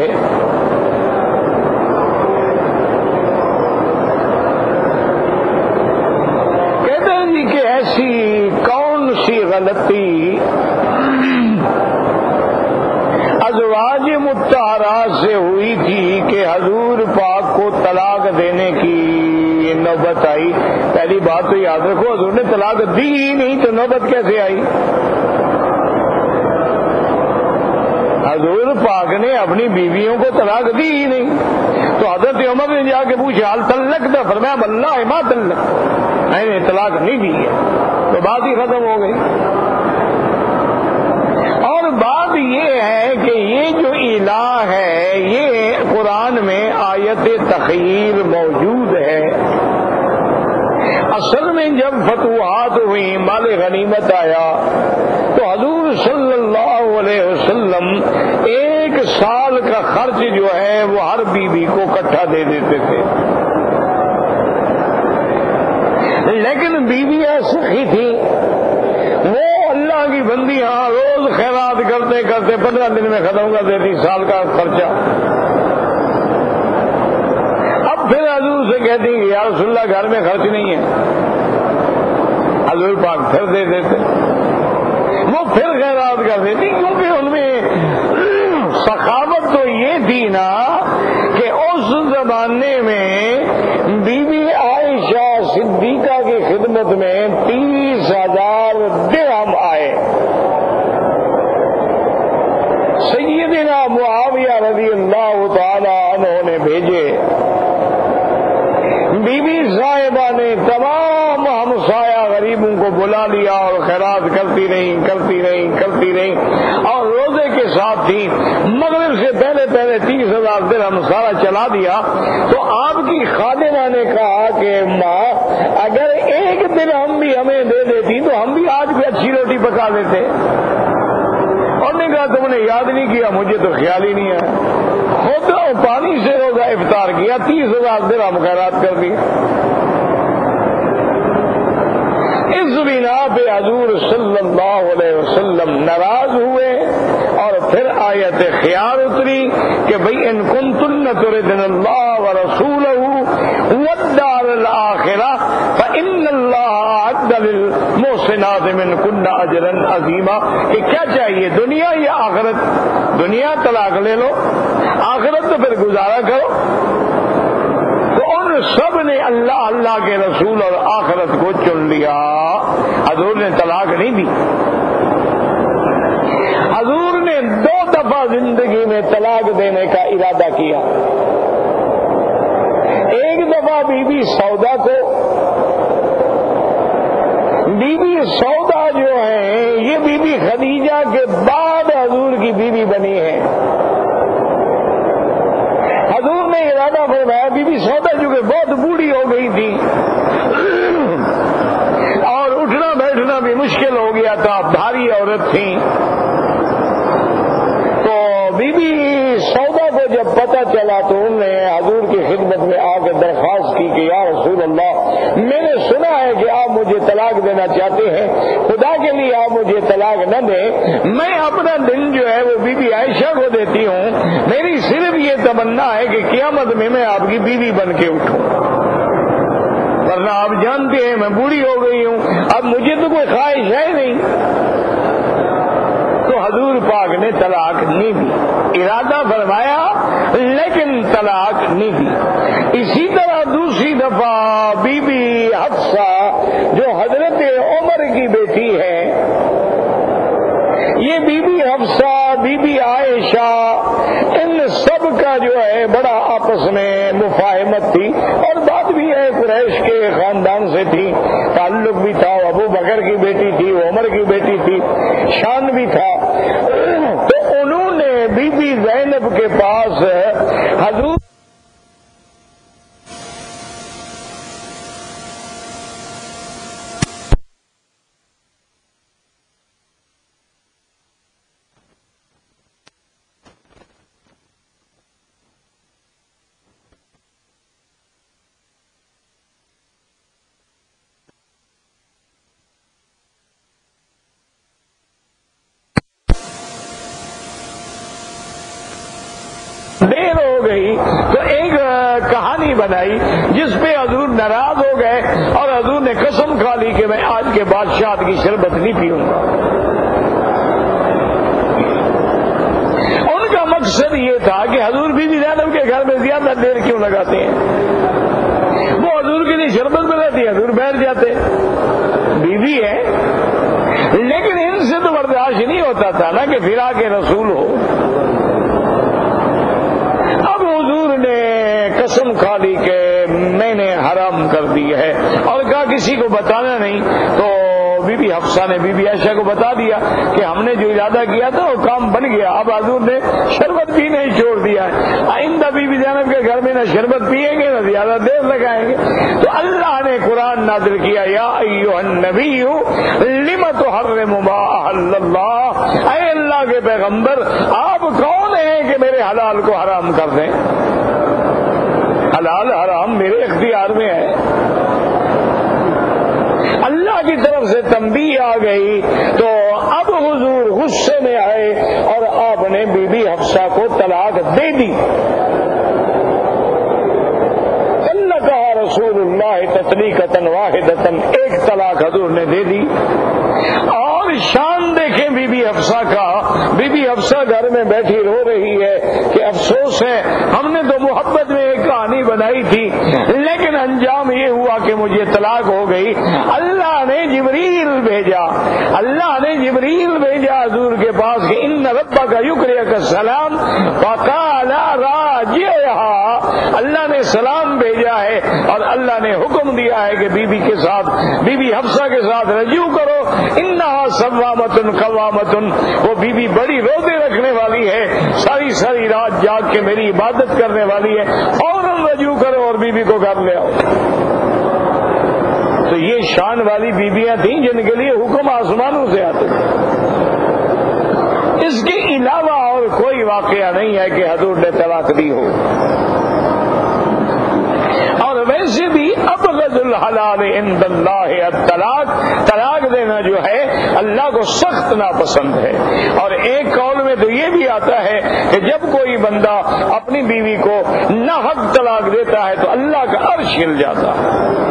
کہتے ہیں جی کہ ایسی کون سی غلطی ازواج مطہرات سے ہوئی تھی کہ حضور پاک کو طلاق دینے کی نوبت آئی؟ پہلی بات تو یاد رکھو حضور نے طلاق دی ہی نہیں تو نوبت کیسے آئی؟ حضور پاک نے اپنی بیویوں کو طلاق دی ہی نہیں، تو حضرت عمر نے جا کے پوچھا حل طلق تھا، فرمایا واللہ ما طلق، میں نے طلاق نہیں دی ہے، تو بات ہی ختم ہو گئی۔ اور بات یہ ہے کہ یہ جو الہ ہے یہ قرآن میں آیت تخیر موجود ہے۔ اصل میں جب فتوحات ہوئی، مال غنیمت آیا، تو حضور صلی اللہ علیہ وسلم ایک سال کا خرچ جو ہے وہ ہر بیوی کو اکٹھا دے دیتے تھے، لیکن بیویاں سخی تھیں، وہ اللہ کی بندیاں روز خیرات کرتے کرتے 15 دن میں ختم کر دیتی سال کا خرچہ۔ اب پھر حضور سے کہتی کہ یا رسول اللہ گھر میں خرچ نہیں ہے، حضور پاک پھر دے دیتے، وہ پھر خیرات کر دیتی، کیونکہ ان میں سخاوت تو یہ تھی نا کہ اس زمانے میں بی بی عائشہ صدیقہ کی خدمت میں 30,000 درہم آئے، سیدنا معاویہ رضی اللہ تعالی عنہ نے بھیجے، بی بی صاحبہ نے تمام ہمسایہ غریبوں کو بلا لیا اور خیرات کرتی رہی اور روزے کے ساتھ تھی، مغرب سے پہلے 30,000 درہم سارا چلا دیا۔ تو آپ کی خادمہ نے کہا کہ ماں اگر 1 درہم بھی ہمیں دے دیتی تو ہم بھی آج بھی اچھی روٹی پکا لیتے۔ اور نے کہا تم نے یاد نہیں کیا، مجھے تو خیال ہی نہیں آیا، خود پانی سے روزہ افطار کیا، 30,000 درہم خیرات کر دی۔ اس بنا پہ حضور صلی اللہ علیہ وسلم ناراض ہوئے اور پھر آیت خیار اتری کہ بھئی ان کنتن تردن اللہ ورسولہ والدار الآخرہ فإن اللہ اعد للمحسنات منکن اجرا عظیما، کہ کیا چاہیے دنیا یا آخرت؟ دنیا طلاق لے لو، آخرت تو پھر گزارا کرو۔ تو ان سب نے اللہ کے رسول اور آخرت کو چن لیا، حضور نے طلاق نہیں دی۔ حضور نے 2 دفعہ زندگی میں طلاق دینے کا ارادہ کیا، ایک دفعہ بی بی سودا جو ہے یہ بی بی خدیجہ کے بعد حضور کی بیوی بنی ہے. حضور نے ارادہ فرمایا بی بی سودا جو کہ بہت بوڑھی ہو گئی تھی اور اٹھنا بیٹھنا بھی مشکل ہو گیا تھا، بھاری عورت تھی، تو بی بی سودا کو جب پتہ چلا تو انہوں نے حضور کی خدمت میں آ کے درخواست کی کہ یا رسول اللہ، میں نے سنا ہے کہ آپ مجھے طلاق دینا چاہتے ہیں، خدا کے لیے آپ مجھے طلاق نہ دیں، میں اپنا دن جو ہے وہ بی بی عائشہ کو دیتی ہوں، میری صرف یہ تمنا ہے کہ قیامت میں آپ کی بیوی بن کے اٹھوں، ورنہ آپ جانتے ہیں میں بوڑھی ہو گئی ہوں، اب مجھے تو کوئی خواہش ہے نہیں. تو حضور پاک نے طلاق نہیں دی، ارادہ فرمایا لیکن طلاق نہیں دی. اسی طرح دوسری دفعہ بی بی حفصہ جو حضرت عمر کی بیٹی ہے، یہ بی بی حفصہ، بی بی عائشہ، ان سب کا جو ہے بڑا آپس میں مفاہمت تھی، اور بات بھی ہے قریش کے خاندان سے تھی، تعلق بھی تھا، ابو بکر کی بیٹی تھی، عمر کی بیٹی تھی، شان بھی تھا. تو انہوں نے بی بی زینب کے پاس حضور دیر ہو گئی تو ایک کہانی بنائی جس پہ حضور ناراض ہو گئے اور حضور نے قسم کھا لی کہ میں آج کے بعد شاد کی شربت نہیں پیوں گا. ان کا مقصد یہ تھا کہ حضور بی بی زینب کے گھر میں زیادہ دیر کیوں لگاتے ہیں، وہ حضور کے لیے شربت بناتی ہے، حضور بیٹھ جاتے، بیوی ہے، لیکن ان سے تو برداشت نہیں ہوتا تھا نا کہ پھرا کے رسول ہو. اب حضور نے قسم کھا لی کہ میں نے حرام کر دی ہے اور کہا کسی کو بتانا نہیں. تو بی بی حفصہ نے بی بی عائشہ کو بتا دیا کہ ہم نے جو ارادہ کیا تھا وہ کام بن گیا، اب حضور نے شربت بھی نہیں چھوڑ دیا، آئندہ بی بی زینب کے گھر میں نہ شربت پیئیں گے نہ زیادہ دیر لگائیں گے. تو اللہ نے قرآن نازل کیا یا ایھا النبی لم تحرم ما احل اللہ، اے اللہ کے پیغمبر آپ کون ہیں کہ میرے حلال کو حرام کر دیں؟ حلال حرام میرے اختیار میں ہے. اللہ کی طرف سے تنبیہ آ گئی تو اب حضور غصے میں آئے اور آپ نے بی بی حفصہ کو طلاق دے دی. طلقها رسول اللہ تطلیقۃ واحدۃ، ایک طلاق حضور نے دے دی. اور شان دیکھیں بی بی حفصہ کا، بی بی حفصہ گھر میں بیٹھی رو رہی ہے کہ افسوس ہے ہم نے تو محبت میں ایک کہانی بنائی تھی لیکن انجام یہ ہوا کہ مجھے طلاق ہو گئی. اللہ نے جبریل بھیجا حضور کے پاس کہ ان ربک یقرئک السلام فقال راجعها، اللہ نے سلام بھیجا ہے اور اللہ نے حکم دیا ہے کہ بی بی کے ساتھ، بی بی حفصہ کے ساتھ رجوع کرو. انہا صوامۃ قوامۃ، وہ بی بی بڑی روزے رکھنے والی ہے، ساری ساری رات جاگ کے میری عبادت کرنے والی ہے، فوراً رجوع کرو اور بی بی کو گھر لے آؤ. تو یہ شان والی بیویاں تھیں جن کے لیے حکم آسمانوں سے آتے تھے. اس کے علاوہ اور کوئی واقعہ نہیں ہے کہ حضور نے طلاق دی ہو. اور ویسے بھی ابغض الحلال عند اللہ الطلاق، طلاق دینا جو ہے اللہ کو سخت ناپسند ہے. اور ایک قول میں تو یہ بھی آتا ہے کہ جب کوئی بندہ اپنی بیوی کو ناحق طلاق دیتا ہے تو اللہ کا عرش ہل جاتا ہے.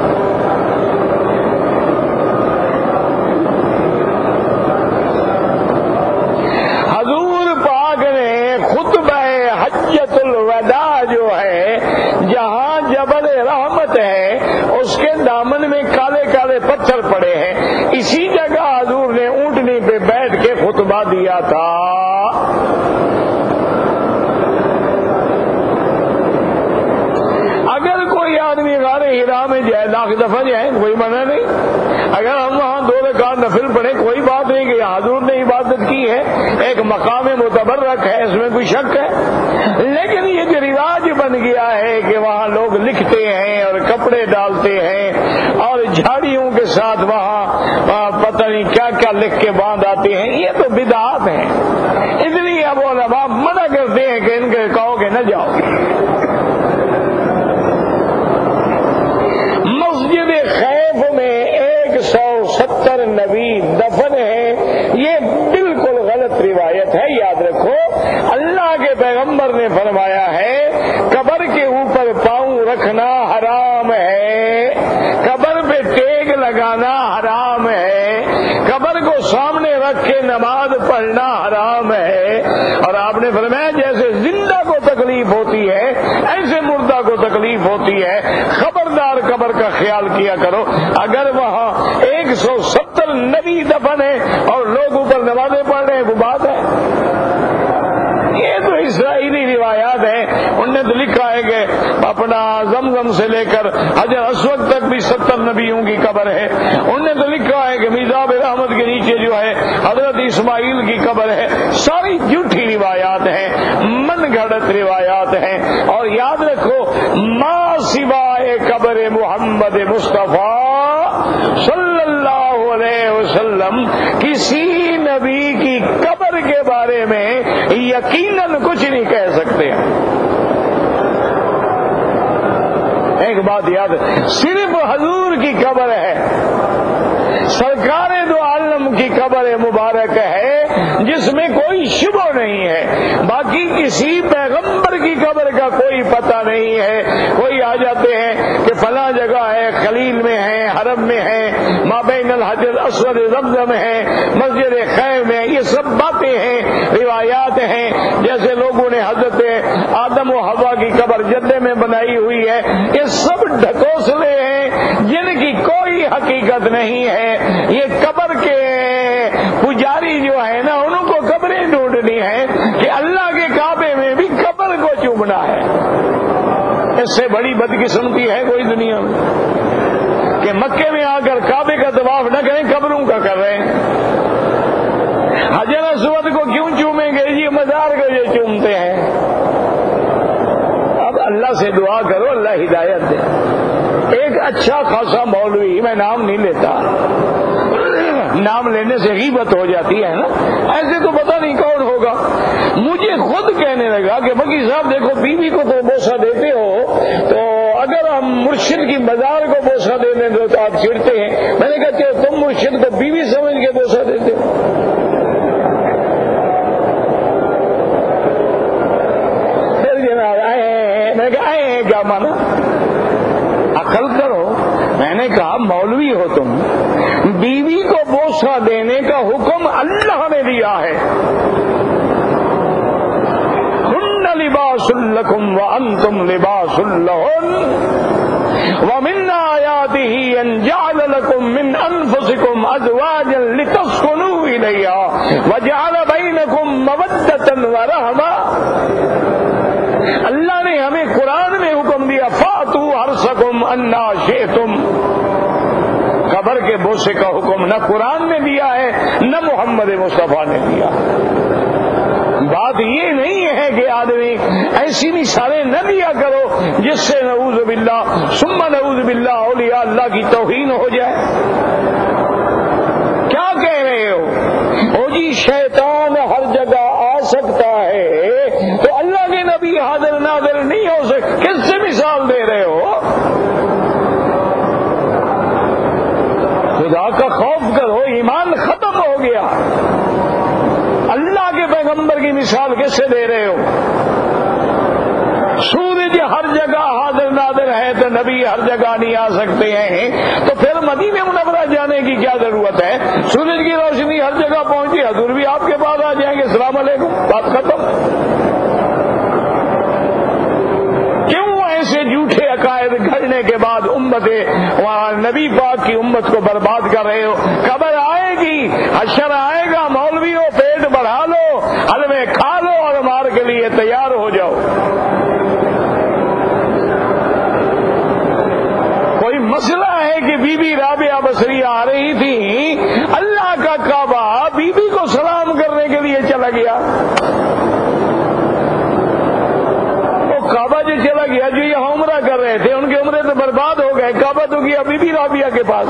حضور پاک نے خطبہ حجۃ الوداع جو ہے، جہاں جبل رحمت ہے اس کے دامن میں کالے کالے پتھر پڑے ہیں، اسی جگہ حضور نے اونٹنی پہ بیٹھ کے خطبہ دیا تھا. اگر کوئی لاکھ دفعہ جائیں کوئی منع نہیں، اگر ہم وہاں 2 رکعت نفل پڑھیں کوئی بات نہیں کہ حضور نے عبادت کی ہے، ایک مقام متبرک ہے، اس میں کوئی شک ہے۔ لیکن یہ جو رواج بن گیا ہے کہ وہاں لوگ لکھتے ہیں اور کپڑے ڈالتے ہیں اور جھاڑیوں کے ساتھ وہاں پتہ نہیں کیا کیا لکھ کے باندھ آتے ہیں، یہ تو بدعات ہیں، اس لیے اب علماء منع کرتے ہیں کہ ان کے کہو کہ نہ جاؤ۔ مسجد خیف میں 170 نبی دفن ہیں، یہ بالکل غلط روایت ہے، یاد رکھو۔ اللہ کے پیغمبر نے فرمایا ہے قبر کے اوپر پاؤں رکھنا حرام ہے، قبر پہ ٹیک لگانا حرام ہے، قبر کو سامنے رکھ کے نماز پڑھنا حرام ہے، اور آپ نے فرمایا جیسے زندہ کو تکلیف ہوتی ہے ایسے مردہ کو تکلیف ہوتی ہے، خبردار قبر کا خیال کیا کرو۔ اگر وہاں 170 نبی دفن ہے اور لوگ اوپر نمازیں پڑھ رہے ہیں وہ بات ہے، یہ تو اسرائیلی روایات ہیں۔ انہوں نے تو لکھا ہے کہ اپنا زمزم سے لے کر حجر اسود تک بھی 70 نبیوں کی قبر ہے۔ انہوں نے تو لکھا ہے کہ میزاب رحمت کے نیچے جو ہے حضرت اسماعیل کی قبر ہے۔ ساری جھوٹی روایات ہیں، من گھڑت روایات ہیں، اور یاد رکھو ما سوائے قبر محمد مصطفیٰ صلی اللہ علیہ وسلم کسی نبی کی قبر کے بارے میں یقیناً کچھ نہیں کہہ سکتے۔ ایک بات یاد، صرف حضور کی قبر ہے، سرکار دو عالم کی قبر مبارک ہے جس میں کوئی شبہ نہیں ہے، باقی کسی پیغمبر کی قبر کا کوئی پتہ نہیں ہے۔ کوئی آ جاتے ہیں کہ فلاں جگہ ہے، خلیل میں ہے، حرم میں ہے، مابین الحجر اسود زمزم ہے، مسجد خیف میں، یہ سب باتیں ہیں، روایات ہیں۔ جیسے لوگوں نے حضرت آدم و حوا کی قبر جدے میں بنائی ہوئی ہے، یہ سب ڈھکوسلے ہیں جن کی کوئی حقیقت نہیں ہے۔ یہ قبر کے پجاری جو ہے نا انہوں کو قبریں ڈھونڈنی ہے کہ اللہ کے کعبے میں بھی قبر کو چومنا ہے۔ اس سے بڑی بدقسمتی ہے کوئی دنیا میں کہ مکے میں آ کر کعبے کا طواف نہ کریں، قبروں کا کر رہے ہیں۔ حجر اسود کو کیوں چومیں گے؟ یہ مزار کو یہ چومتے ہیں۔ اب اللہ سے دعا کرو اللہ ہدایت دے۔ ایک اچھا خاصا مولوی، میں نام نہیں لیتا، نام لینے سے غیبت ہو جاتی ہے نا، ایسے تو پتہ نہیں کون ہوگا، مجھے خود کہنے لگا کہ بکی صاحب دیکھو بیوی کو تو بوسہ دیتے ہو، تو اگر ہم مرشد کی مزار کو بوسہ دے دیں تو آپ چڑھتے ہیں۔ میں نے کہا کہ تم مرشد کو بیوی سمجھ کے بوسہ دیتے ہو؟ پھر جناب میں نے کہا کیا مانا؟ عقل کرو۔ میں نے کہا مولوی ہو تم، بیوی کو بوسہ دینے کا حکم اللہ نے دیا ہے، ہن لباس لکم وانتم لباس لہن ومن آیاتہ ان جعل لکم من انفسکم ازواجا لتسکنوا الیہا وجعل بینکم مودۃ ورحمۃ۔ اللہ نے ہمیں قرآن میں حکم دیا فاتوا حرثکم انا شئتم۔ قبر کے بوسے کا حکم نہ قرآن نے دیا ہے نہ محمد مصطفیٰ نے دیا۔ بات یہ نہیں ہے کہ آدمی ایسی مثالیں نہ دیا کرو جس سے نعوذ باللہ ثم نعوذ باللہ اولیاء اللہ کی توہین ہو جائے۔ کیا کہہ رہے ہو؟ او جی شیطان ہر جگہ آ سکتا ہے تو اللہ کے نبی حاضر ناظر نہیں ہو سکتے، کس سے مثال دے رہے ہو؟ خدا کا خوف کرو، ایمان ختم ہو گیا۔ اللہ کے پیغمبر کی مثال کس سے دے رہے ہو؟ سورج ہر جگہ حاضر ناظر ہے تو نبی ہر جگہ نہیں آ سکتے ہیں، تو پھر مدینہ منورہ جانے کی کیا ضرورت ہے؟ سورج کی روشنی ہر جگہ پہنچی، حضور بھی آپ کے پاس آ جائیں گے، السلام علیکم، بات ختم۔ کیوں ایسے جھوٹے عقائد گھڑنے کے بعد نبی پاک کی امت کو برباد کر رہے ہو؟ قبر آئے گی، حشر آئے گا، مولویوں پیٹ بڑھا لو، حلوے کھا لو اور مار کے لیے تیار ہو جاؤ۔ کوئی مسئلہ بصری آ رہی تھی، اللہ کا کعبہ بی بی کو سلام کرنے کے لیے چلا گیا. وہ کعبہ جو چلا گیا، جو یہاں عمرہ کر رہے تھے ان کے عمرے تو برباد ہو گئے، کعبہ تو گیا بی بی رابعہ کے پاس.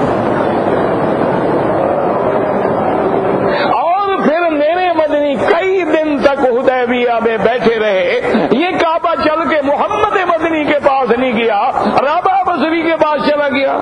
اور پھر میرے مدنی کئی دن تک حدیبیہ میں بیٹھے رہے. یہ کعبہ چل کے محمد مدنی کے پاس نہیں گیا، رابعہ بصری کے پاس چلا گیا.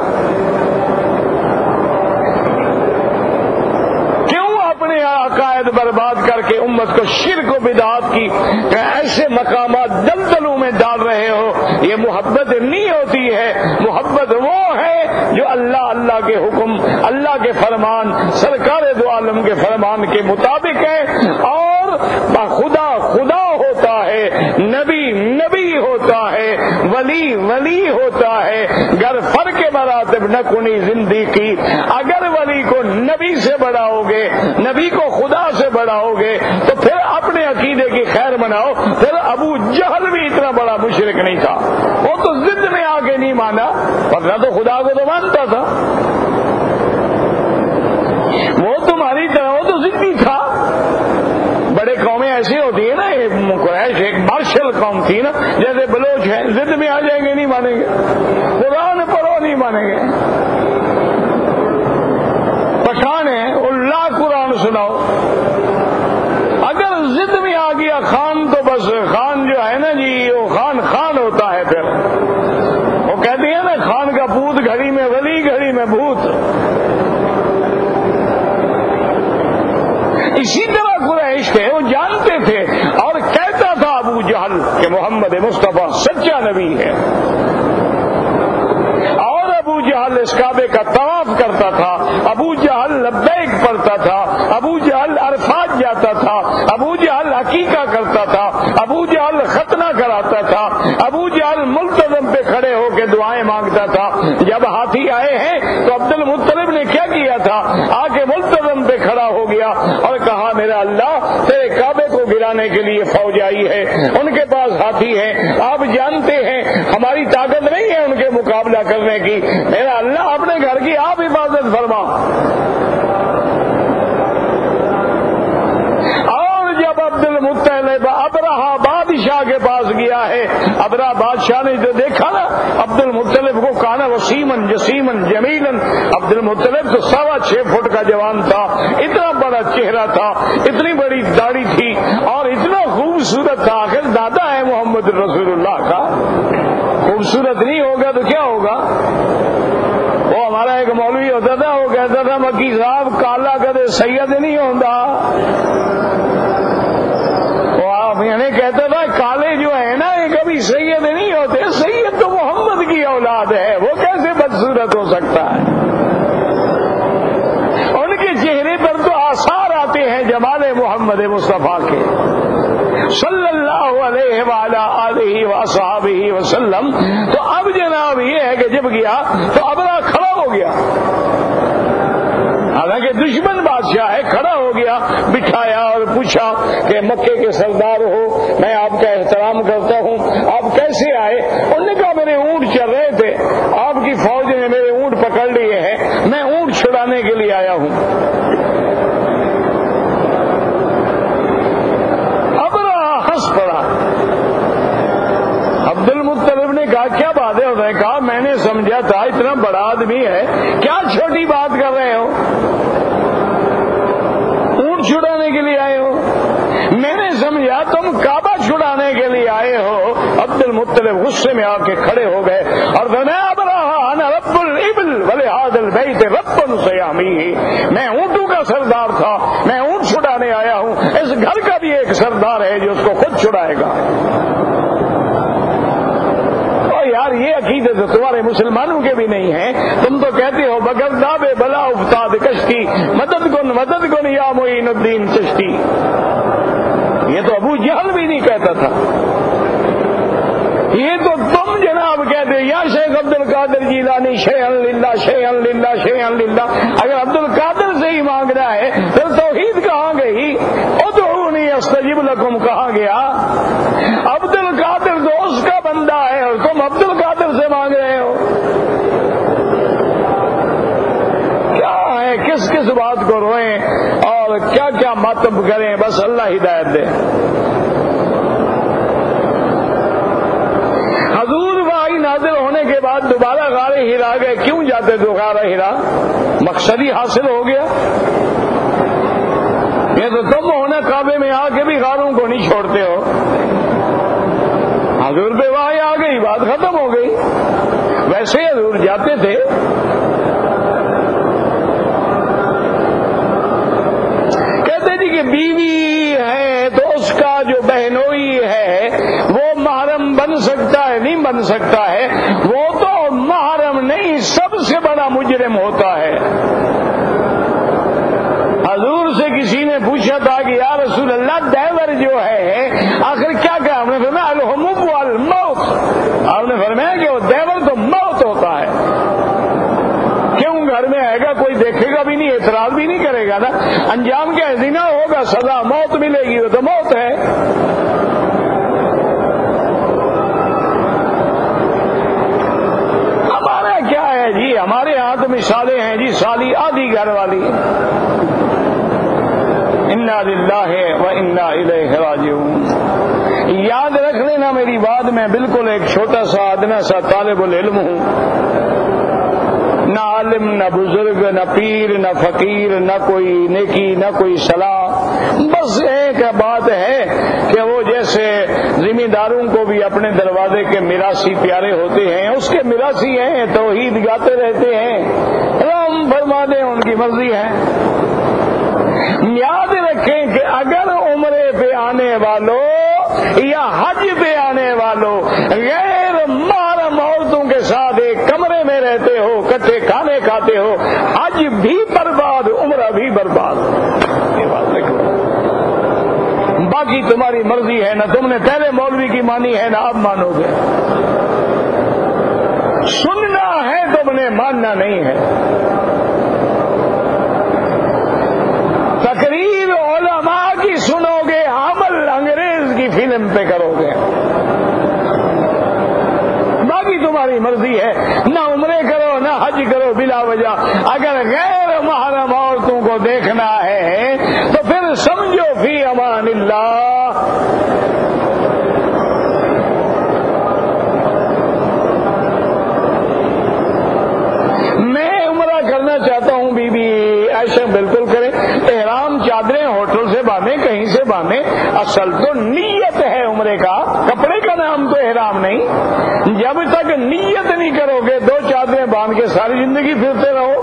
اپنے عقائد برباد کر کے امت کو شرک و بدعات کی ایسے مقامات دلدلوں میں ڈال رہے ہو؟ یہ محبت نہیں ہوتی ہے. محبت وہ ہے جو اللہ کے حکم، اللہ کے فرمان، سرکار دو عالم کے فرمان کے مطابق ہے. اور خدا خدا ہوتا ہے، نبی ہوتا ہے، ولی ہوتا ہے. گر فرق مراتب نہ کنی زندگی، اگر ولی کو نبی سے بڑھاؤ گے، نبی کو خدا سے بڑھاؤ گے تو پھر اپنے عقیدے کی خیر مناؤ. پھر ابو جہل بھی اتنا بڑا مشرک نہیں تھا، وہ تو ضد میں آ کے نہیں مانا، ورنہ تو خدا کو تو مانتا تھا. وہ تمہاری طرح وہ تو ضدی تھا. بڑے قومیں ایسی ہوتی ہے نا، قریش ایک مارشل قوم تھی نا، جیسے بلوچ ہیں، ضد میں آ جائیں گے نہیں مانیں گے، قرآن پڑھو نہیں مانیں گے. پٹھان ہے اللہ قرآن سناؤ، اگر ضد میں آ گیا خان تو بس خان جو ہے نا جی وہ خان ہوتا ہے. پھر وہ کہتے ہیں نا خان کا پوت گھڑی میں ولی گھڑی میں بھوت. اسی طرح قریش تھے، وہ جانتے تھے اور کہتا تھا ابو جہل کہ محمد مصطفیٰ سچا نبی ہے. اور ابو جہل اس کعبے کا طواف کرتا تھا، ابو جہل لبیک پڑھتا تھا، ابو جہل عرفات جاتا تھا، ابو جہل عقیقہ کرتا تھا، ابو جہل ختنہ کراتا تھا، ابو جہل ملتزم پہ کھڑے ہو کے دعائیں مانگتا تھا. جب ہاتھی آئے ہیں تو عبد المطلب نے کیا کیا تھا؟ آ کے ملتزم پہ کھڑا ہو گیا اور کہا میرا اللہ تیرے کعبے کو گرانے کے لیے فوج آئی ہے، ان کے پاس ہاتھی ہے، آپ جانتے ہیں ہماری طاقت نہیں ہے ان کے مقابلہ کرنے کی، میرا اللہ اپنے گھر کی آپ حفاظت فرما. اور جب عبد المطلب ابرہا بادشاہ کے پاس گیا ہے، ابرہا بادشاہ نے جو دیکھا نا عبد المطلب کو، کانا وسیمن جسیمن جمیلن، عبد المطلب تو 6.25 فٹ کا جوان تھا، اتنا بڑا چہرہ تھا، اتنی بڑی داڑھی تھی اور اتنا خوبصورت تھا. آخر دادا ہے محمد رسول اللہ کا، خوبصورت نہیں ہوگا تو کیا ہوگا؟ وہ ہمارا ایک مولوی ہوتا تھا، وہ کہتا تھا مکی صاحب کالا کدے سید نہیں ہوتا. وہ آپ یعنی کہتا تھا کالے جو ہے نا یہ کبھی سید نہیں ہوتے، سید تو محمد کی اولاد ہے، وہ کیسے بدصورت ہو سکتا ہے؟ ان کے چہرے پر تو آثار آتے ہیں جمال محمد مصطفیٰ کے صلی اللہ علیہ وعلا آلہ وصحبہ وسلم. تو اب جناب یہ ہے کہ جب گیا تو ابرا کھڑا ہو گیا، حالانکہ دشمن بادشاہ ہے، کھڑا ہو گیا، بٹھایا اور پوچھا کہ مکے کے سردار ہو، میں آپ کا احترام کرتا ہوں، آپ کیسے آئے؟ انہوں نے کہا میرے اونٹ چل رہے تھے، آپ کی فوج نے میرے اونٹ پکڑ لیے ہیں، میں اونٹ چھڑانے کے لیے آیا ہوں. ہنس پڑا. عبد المطلب نے کہا کیا بات ہے؟ انہوں نے کہا میں نے سمجھا تھا اتنا بڑا آدمی ہے، کیا چھوٹی بات کر رہے ہو، اونٹ چھڑانے کے لیے آئے ہو؟ میں نے سمجھا تم کعبہ چھڑانے کے لیے آئے ہو. عبد المطلب غصے میں آ کے کھڑے ہو گئے اور رب الابل ولہذا البیت رب سیامی، میں اونٹوں کا سردار تھا، میں اونٹ چھڑانے آیا ہوں، اس گھر کا بھی ایک سردار ہے جو اس کو خود چھڑائے گا. یار یہ عقیدت تو تمہارے مسلمانوں کے بھی نہیں ہیں. تم تو کہتے ہو بغرداب بلا افتاد کشتی، مدد کن یا معین الدین چشتی. یہ تو ابو جہل بھی نہیں کہتا تھا، یہ تو تم جناب کہتے یا شیخ عبد القادر جیلانی شیئن للہ شیئن للہ شیئن للہ. اگر عبد القادر سے ہی مانگنا ہے پھر توحید کہاں گئی؟ ادعونی استجب لکم کہاں گیا؟ عبد القادر تو اس کا بندہ ہے اور تم عبد القادر سے مانگ رہے ہو. کیا ماتم کریں، بس اللہ ہدایت دے۔ حضور وحی نازل ہونے کے بعد دوبارہ غار ہرا گئے، کیوں جاتے تو غار ہرا؟ مقصد ہی حاصل ہو گیا۔ یہ تو تم ہونا کعبے میں آ کے بھی غاروں کو نہیں چھوڑتے ہو، حضور پہ وحی آ گئی، بات ختم ہو گئی۔ ویسے حضور جاتے تھے، کہتے جی کہ بیوی ہے تو اس کا جو بہنوئی ہے وہ محرم بن سکتا ہے نہیں بن سکتا ہے، وہ تو محرم نہیں سب سے بڑا مجرم ہوتا ہے۔ حضور سے کسی نے پوچھا تھا کہ یا رسول اللہ دیور جو ہے آخر کیا کہا؟ آپ نے فرمایا الحمق والموت، آپ نے فرمایا کہ وہ دیور تو موت ہوتا ہے۔ کیوں؟ گھر میں آئے گا، کوئی دیکھے گا بھی نہیں، اعتراض بھی نہیں کرے گا نا، انجام کیا ہے؟ زنا ہوگا، سزا موت ملے گی، وہ تو موت ہے۔ ہمارا کیا ہے جی؟ ہمارے ہاں تو مثالیں ہیں جی، سالی آدھی گھر والی۔ انا للہ و انا الیہ راجعون۔ یاد رکھ لینا میری بات، میں بالکل ایک چھوٹا سا ادنا سا طالب العلم ہوں، نہ عالم نہ بزرگ نہ پیر نہ فقیر، نہ کوئی نیکی نہ کوئی صلاح، بس ایک بات ہے کہ وہ جیسے ذمہ داروں کو بھی اپنے دروازے کے میراثی پیارے ہوتے ہیں، اس کے میراثی ہیں، توحید گاتے رہتے ہیں، رحم فرما دیں، ان کی مرضی ہے۔ یاد رکھیں کہ اگر عمرے پہ آنے والوں یا حج پہ آنے والوں غیر محرم عورتوں کے ساتھ ایک کمرے میں رہتے ہو، کٹھے کھانے کھاتے ہو، حج بھی برباد، عمرہ بھی برباد۔ یہ بات رکھو، باقی تمہاری مرضی ہے، نہ تم نے پہلے مولوی کی مانی ہے نہ اب مانو گے، سننا ہے تم نے، ماننا نہیں ہے۔ تقریر علماء کی سنو گے، عمل انگریز کی فلم پہ کرو گے، باقی تمہاری مرضی ہے، نہ عمرے کرو نہ حج کرو بلا وجہ۔ اگر غیر محرم عورتوں کو دیکھنا ہے تو پھر سمجھو فی امان اللہ۔ میں عمرہ کرنا چاہتا ہوں، بی بی عائشہ بالکل کریں، احرام چادریں ہوٹل سے باندھیں، کہیں سے باندھیں، اصل تو نیت ہے عمرے کا، کپڑے کا نام تو احرام نہیں۔ جب تک نیت نہیں کرو گے، دو چادریں باندھ کے ساری زندگی پھرتے رہو۔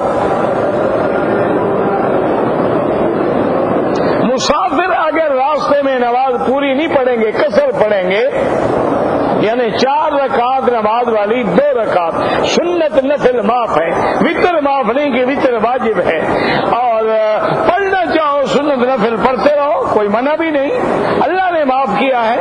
مسافر اگر راستے میں نماز پوری نہیں پڑھیں گے، قصر پڑھیں گے، یعنی 4 رکعت نماز والی 2 رکعت، سنت نفل معاف ہے، وتر معاف نہیں کہ وتر واجب ہے، اور پڑھنا چاہو سنت نفل پڑھتے رہو، کوئی منع بھی نہیں، اللہ نے معاف کیا ہے۔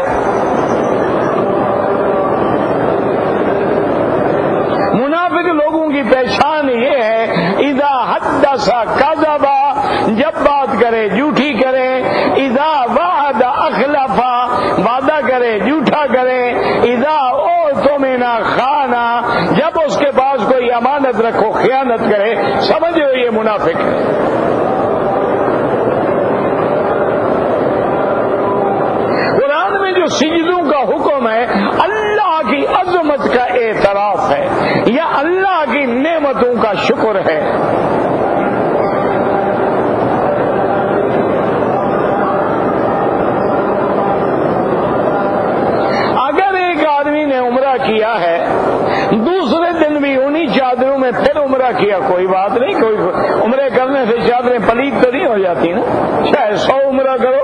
منافق لوگوں کی پہچان یہ ہے، اذا حدث کذب، جب بات کرے جھوٹی کرے، اذا وعد اخلف، وعدہ کرے جھوٹا کرے، اذا اؤتمن خان، جب اس کے پاس کوئی امانت رکھو خیانت کرے، سمجھو یہ منافق ہے۔ قرآن میں جو سجدوں کا حکم ہے اللہ کی عظمت کا اعتراف ہے یا اللہ کی نعمتوں کا شکر ہے۔ کیا ہے دوسرے دن بھی انہی چادروں میں پھر عمرہ کیا، کوئی بات نہیں، کوئی عمرے کرنے سے چادریں پلید تو نہیں ہو جاتی نا، چاہے 100 عمرہ کرو۔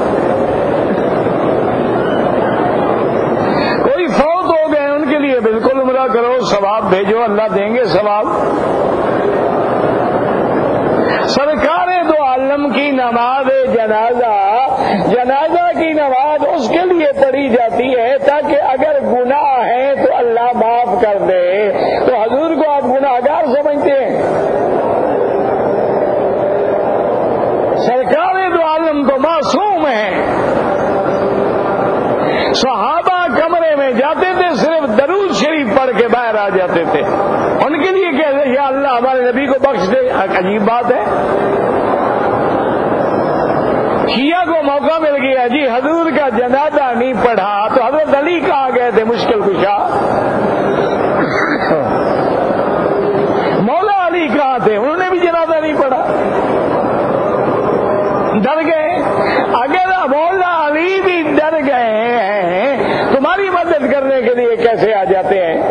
کوئی فوت ہو گئے ان کے لیے بالکل عمرہ کرو، ثواب بھیجو، اللہ دیں گے ثواب۔ سرکار دو عالم کی نماز جنازہ، جنازہ کی نماز اس کے لیے پڑھی جاتی ہے تاکہ اگر گناہ ہے تو اللہ معاف کر دے۔ تو حضور کو آپ گناہگار سمجھتے ہیں؟ سرکار دو عالم تو معصوم ہیں۔ صحابہ کمرے میں جاتے تھے، صرف درود شریف پڑھ کے باہر آ جاتے تھے، ان کے لیے کہ یا اللہ ہمارے نبی کو بخش دے، عجیب بات ہے۔ شیعہ کو موقع مل گیا جی حضور کا جنازہ نہیں پڑھا تو حضرت علی کہاں گئے تھے مشکل کشا؟ مولا علی کہاں تھے؟ انہوں نے بھی جنازہ نہیں پڑھا، ڈر گئے۔ اگر مولا علی بھی ڈر گئے ہیں تمہاری مدد کرنے کے لیے کیسے آ جاتے ہیں؟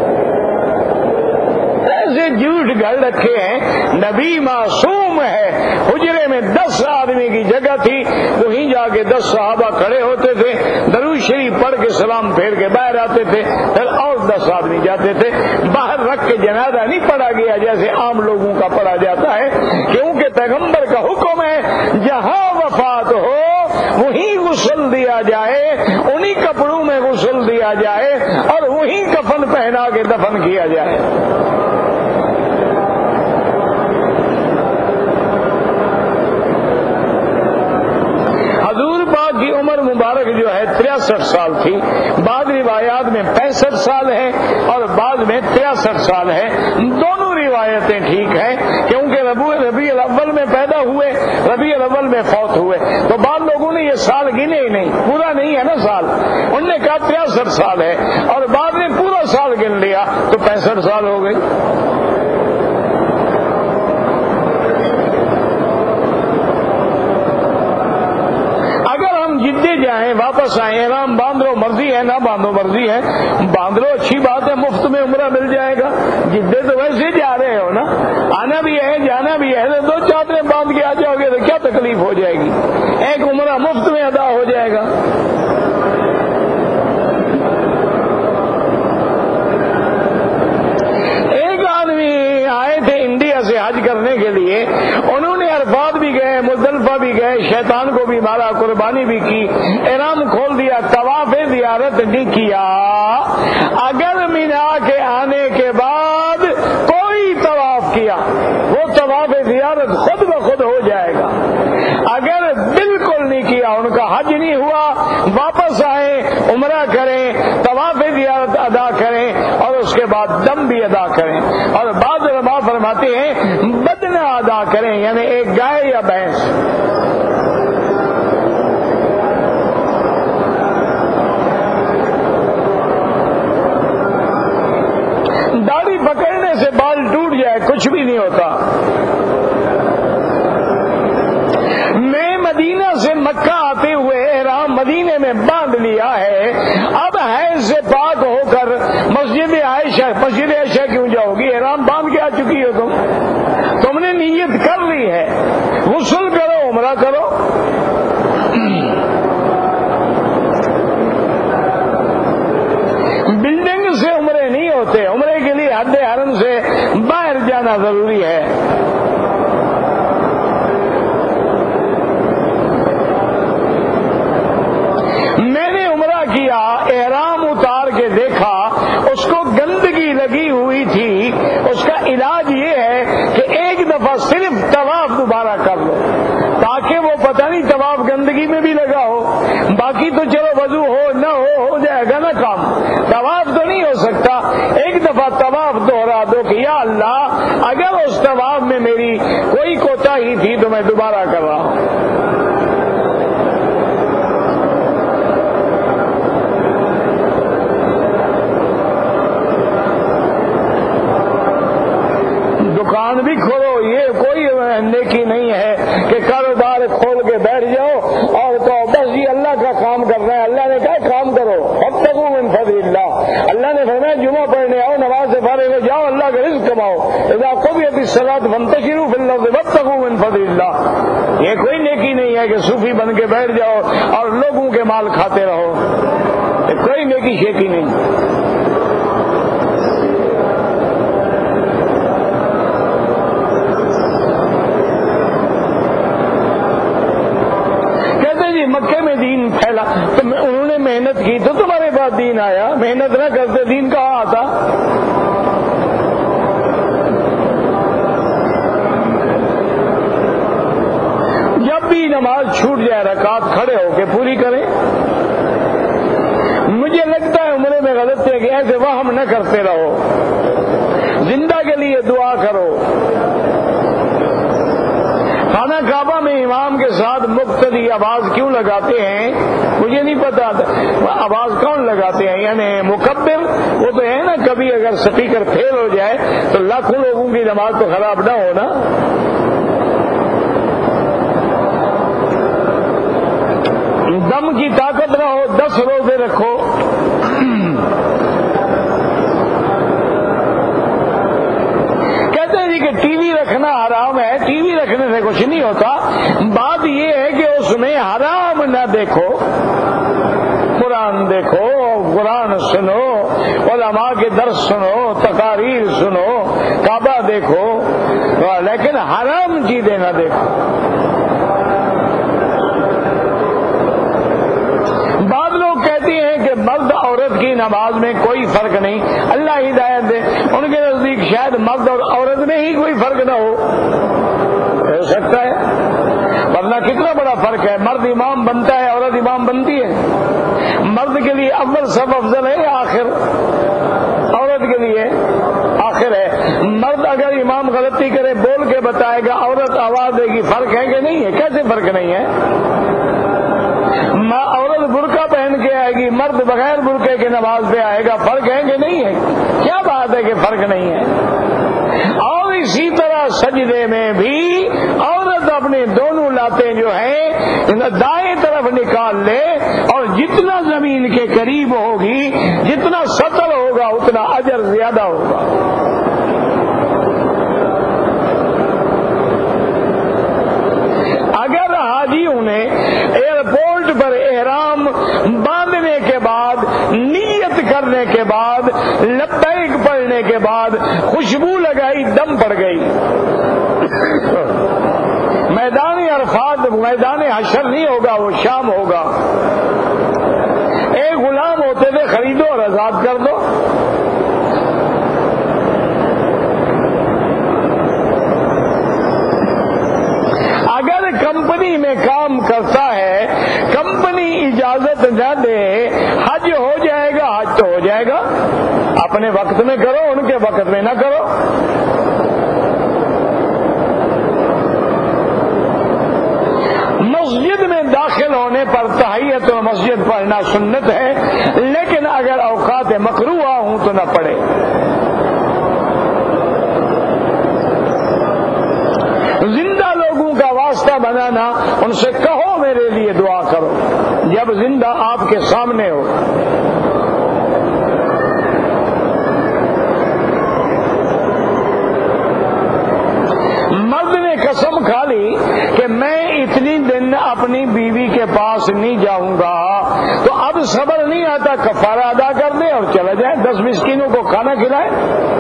ایسے جھوٹ گھڑ رکھے ہیں۔ نبی معصوم ہے، حجرے میں 10 آدمی کی جگہ تھی، وہیں جا کے 10 صحابہ کھڑے ہوتے تھے، درود شریف پڑھ کے سلام پھیر کے باہر آتے تھے، پھر اور 10 آدمی جاتے تھے۔ باہر رکھ کے جنازہ نہیں پڑھا گیا جیسے عام لوگوں کا پڑھا جاتا ہے، کیونکہ پیغمبر کا حکم ہے جہاں وفات ہو وہیں غسل دیا جائے، انہی کپڑوں میں غسل دیا جائے اور وہیں کفن پہنا کے دفن کیا جائے۔ کی عمر مبارک جو ہے 63 سال تھی، بعض روایات میں 65 سال ہے اور بعض میں 63 سال ہے۔ دونوں روایتیں ٹھیک ہیں کیونکہ ربیع الاول میں پیدا ہوئے، ربیع الاول میں فوت ہوئے، تو بعض لوگوں نے یہ سال گنے ہی نہیں، پورا نہیں ہے نا سال، انہوں نے کہا 63 سال ہے اور بعض نے پورا سال گن لیا تو 65 سال ہو گئی۔ جدے جائیں واپس آئیں، احرام باندھ لو، مرضی ہے نہ باندھو مرضی ہے، باندھ لو اچھی بات ہے، مفت میں عمرہ مل جائے گا۔ جدے تو ویسے جا رہے ہو نا، آنا بھی ہے جانا بھی ہے، تو 2 چادریں باندھ کے آ جاؤ گے تو کیا تکلیف ہو جائے گی، ایک عمرہ مفت میں ادا ہو جائے گا۔ ایک آدمی آئے تھے انڈیا سے حج کرنے کے لیے، انہوں نے عرفات بھی گئے، مزدلفہ بھی گئے، شیطان کو بھی مارا، قربانی بھی کی، احرام کھول دیا، طواف زیارت نہیں کیا۔ اگر مینا کے آنے کے بعد کوئی طواف کیا وہ طواف زیارت خود بخود ہو جائے گا، اگر بالکل نہیں کیا ان کا حج نہیں ہوا، واپس آئیں، عمرہ کریں، طواف زیارت ادا کریں اور اس کے بعد دم بھی ادا کریں، اور بعض علماء فرماتے ہیں بدنہ ادا کریں، یعنی ایک گائے یا بھینس۔ داڑھی پکڑنے سے بال ٹوٹ جائے کچھ بھی نہیں ہوتا۔ میں مدینہ سے مکہ آتے ہوئے احرام مدینے میں باندھ لیا ہے، اب حیض سے پاک ہو کر مسجد عائشہ کیوں جاؤ گی؟ احرام باندھ کے آ چکی ہو تم نے نیت کر لی ہے، غسل کرو، عمرہ کرو۔ بلڈنگ سے عمرے نہیں ہوتے، عمرے کے لیے حد حرم سے باہر جانا ضروری ہے۔ میں نے عمرہ کیا، احرام اتار کے دیکھا اس کو گندگی لگی ہوئی تھی، اس کا علاج یہ ہے کہ ایک دفعہ صرف طواف دوبارہ کر لو تاکہ وہ پتہ نہیں طواف گندگی میں بھی لگا ہو، باقی تو چلو وضو ہو نہ ہو جائے گا نا کام، طواف تو نہیں ہو سکتا۔ ایک دفعہ طواف دوہرا دو کہ یا اللہ اگر اس طواف میں میری کوئی کوتاہی تھی تو میں دوبارہ کر رہا ہوں۔ دکان بھی کھولو، یہ کوئی نیکی نہیں ہے کہ کاروبار کھول کے بیٹھ جاؤ اور تو بس یہ اللہ کا کام کرنا ہے۔ اللہ نے کہا کام کرو، وابتغوا من فضل اللہ، اللہ نے فرمایا جمعہ پڑھنے آؤ، نماز سے فارغ ہو جاؤ، اللہ کا رزق کماؤ، اذا قضیت الصلاۃ فانتشروا فی الارض وابتغوا من فضل اللہ۔ یہ کوئی نیکی نہیں ہے کہ صوفی بن کے بیٹھ جاؤ اور لوگوں کے مال کھاتے رہو، یہ کوئی نیکی شیکی نہیں۔ مکے میں دین پھیلا تو انہوں نے محنت کی تو تمہارے پاس دین آیا، محنت نہ کرتے دین کہاں آتا؟ جب بھی نماز چھوٹ جائے رکعت کھڑے ہو کے پوری کریں۔ مجھے لگتا ہے عمرے میں غلط ہے کہ ایسے وہم نہ کرتے رہو، زندہ کے لیے دعا کرو۔ خانہ کعبہ میں امام کے ساتھ مقتدی آواز کیوں لگاتے ہیں مجھے نہیں پتا، آواز کون لگاتے ہیں؟ یعنی مکبر وہ تو ہے نا، کبھی اگر سپیکر فیل ہو جائے تو لاکھوں لوگوں کی نماز تو خراب نہ ہو نا۔ دم کی طاقت نہ ہو، 10 روزے رکھو، کہتے ہیں جی کہ ٹی وی رکھنا حرام ہے، ٹی وی رکھنے سے کچھ نہیں ہوتا، بات یہ ہے کہ اس میں حرام نہ دیکھو، قرآن دیکھو، قرآن سنو، علماء کے درس سنو، تقاریر سنو، کعبہ دیکھو، لیکن حرام چیزیں نہ دیکھو۔ بعض لوگ کہتے ہیں کہ مرد عورت کی نماز میں کوئی فرق نہیں، اللہ ہدایت دے، ان کے نزدیک شاید مرد اور عورت میں ہی کوئی فرق نہ ہو سکتا ہے، ورنہ کتنا بڑا فرق ہے، مرد امام بنتا ہے، عورت امام بنتی ہے، مرد کے لیے اول سب افضل ہے یا آخر؟ عورت کے لیے آخر ہے۔ مرد اگر امام غلطی کرے بول کے بتائے گا، عورت آواز دے گی، فرق ہے کہ نہیں ہے؟ کیسے فرق نہیں ہے؟ عورت برقع پہن کے آئے گی، مرد بغیر برقعے کے نماز پہ آئے گا، فرق ہے کہ نہیں ہے؟ کیا بات ہے کہ فرق نہیں ہے؟ اور اسی طرح سجدے میں بھی عورت اپنے دونوں لاتیں جو ہیں دائیں طرف نکال لے، اور جتنا زمین کے قریب ہوگی، جتنا سطر ہوگا، اتنا اجر زیادہ ہوگا۔ اگر حاجیوں نے ایئرپورٹ پر احرام باندھنے کے بعد، نیت کرنے کے بعد، لبیک پڑھنے کے بعد خوشبو لگائی، دم پڑ گئی، میدان عرفات میدان حشر نہیں ہوگا، وہ شام ہوگا۔ ایک غلام ہوتے تھے، خریدو اور آزاد کر دو۔ اگر کمپنی میں کام کرتا ہے، کمپنی اجازت نہ دے، حج ہو جائے گا، حج تو ہو جائے گا، اپنے وقت میں کرو، ان کے وقت میں نہ کرو۔ مسجد میں داخل ہونے پر تحیت المسجد پڑھنا سنت ہے، لیکن اگر اوقات مکروہ ہوں تو نہ پڑھے۔ زندہ لوگوں کا واسطہ بنانا، ان سے کہو میرے لیے دعا کرو جب زندہ آپ کے سامنے ہو۔ مرد نے قسم کھا لی کہ میں اتنی دن اپنی بیوی کے پاس نہیں جاؤں گا، تو اب صبر نہیں آتا، کفارہ ادا کر دے اور چلا جائے، 10 مسکینوں کو کھانا کھلائے،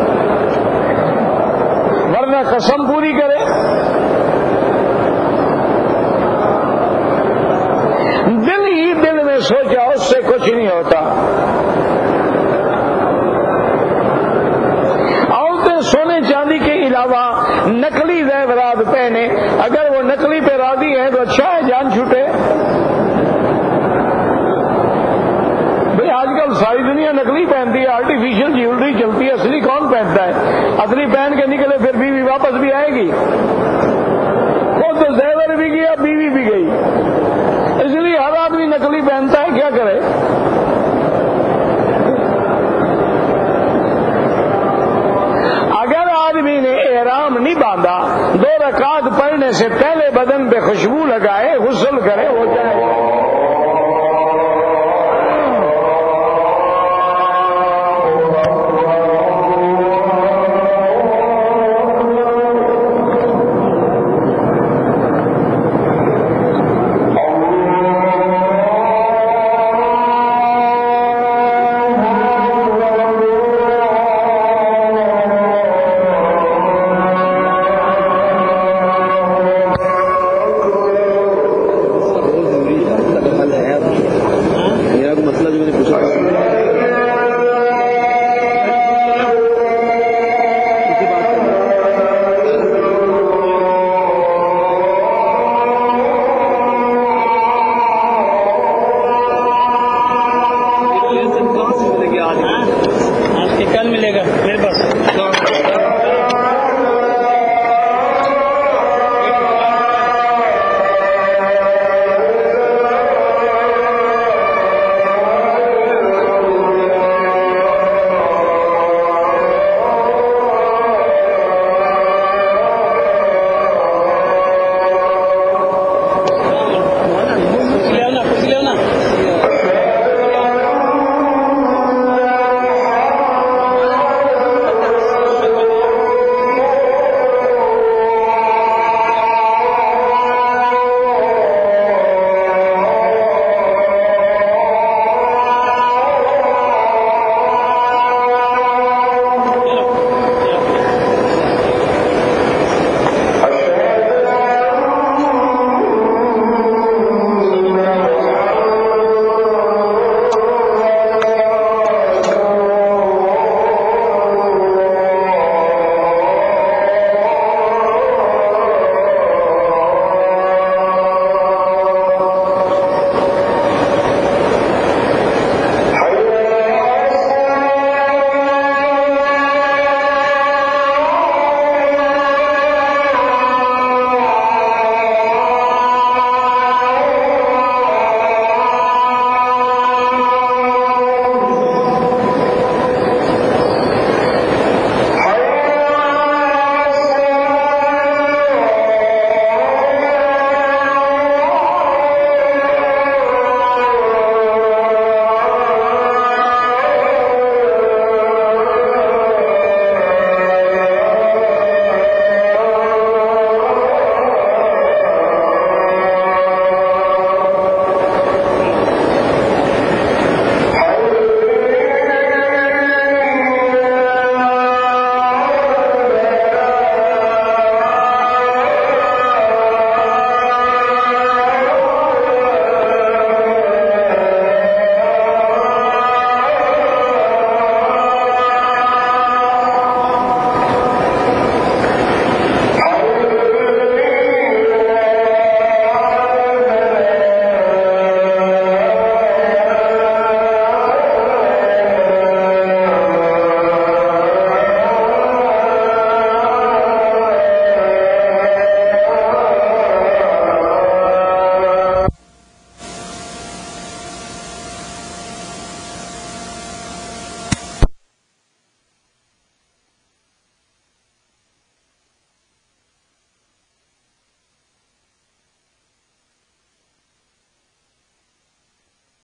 ورنہ قسم پوری کرے۔ دل ہی دل میں سوچا، اس سے کچھ نہیں ہوتا۔ عورتیں سونے چاندی کے علاوہ نقلی زیورات پہنے، اگر وہ نقلی پہ راضی ہے تو اچھا ہے، جان چھوٹے۔ بھئی آج کل ساری دنیا نقلی پہنتی ہے، آرٹیفیشل جیولری چلتی ہے، اصلی کون پہنتا ہے؟ اصلی پہن کے نکلے پھر بیوی واپس بھی آئے گی، خود تو زیور بھی گیا، بیوی بھی گئی، اس لیے ہر آدمی نقلی پہنتا ہے، کیا کرے؟ اگر آدمی نے احرام نہیں باندھا، 2 رکعت پڑھنے سے پہلے بدن پہ خوشبو لگائے، غسل کرے، ہو جائے گا۔ آج کے کل ملے گا میرے پاس۔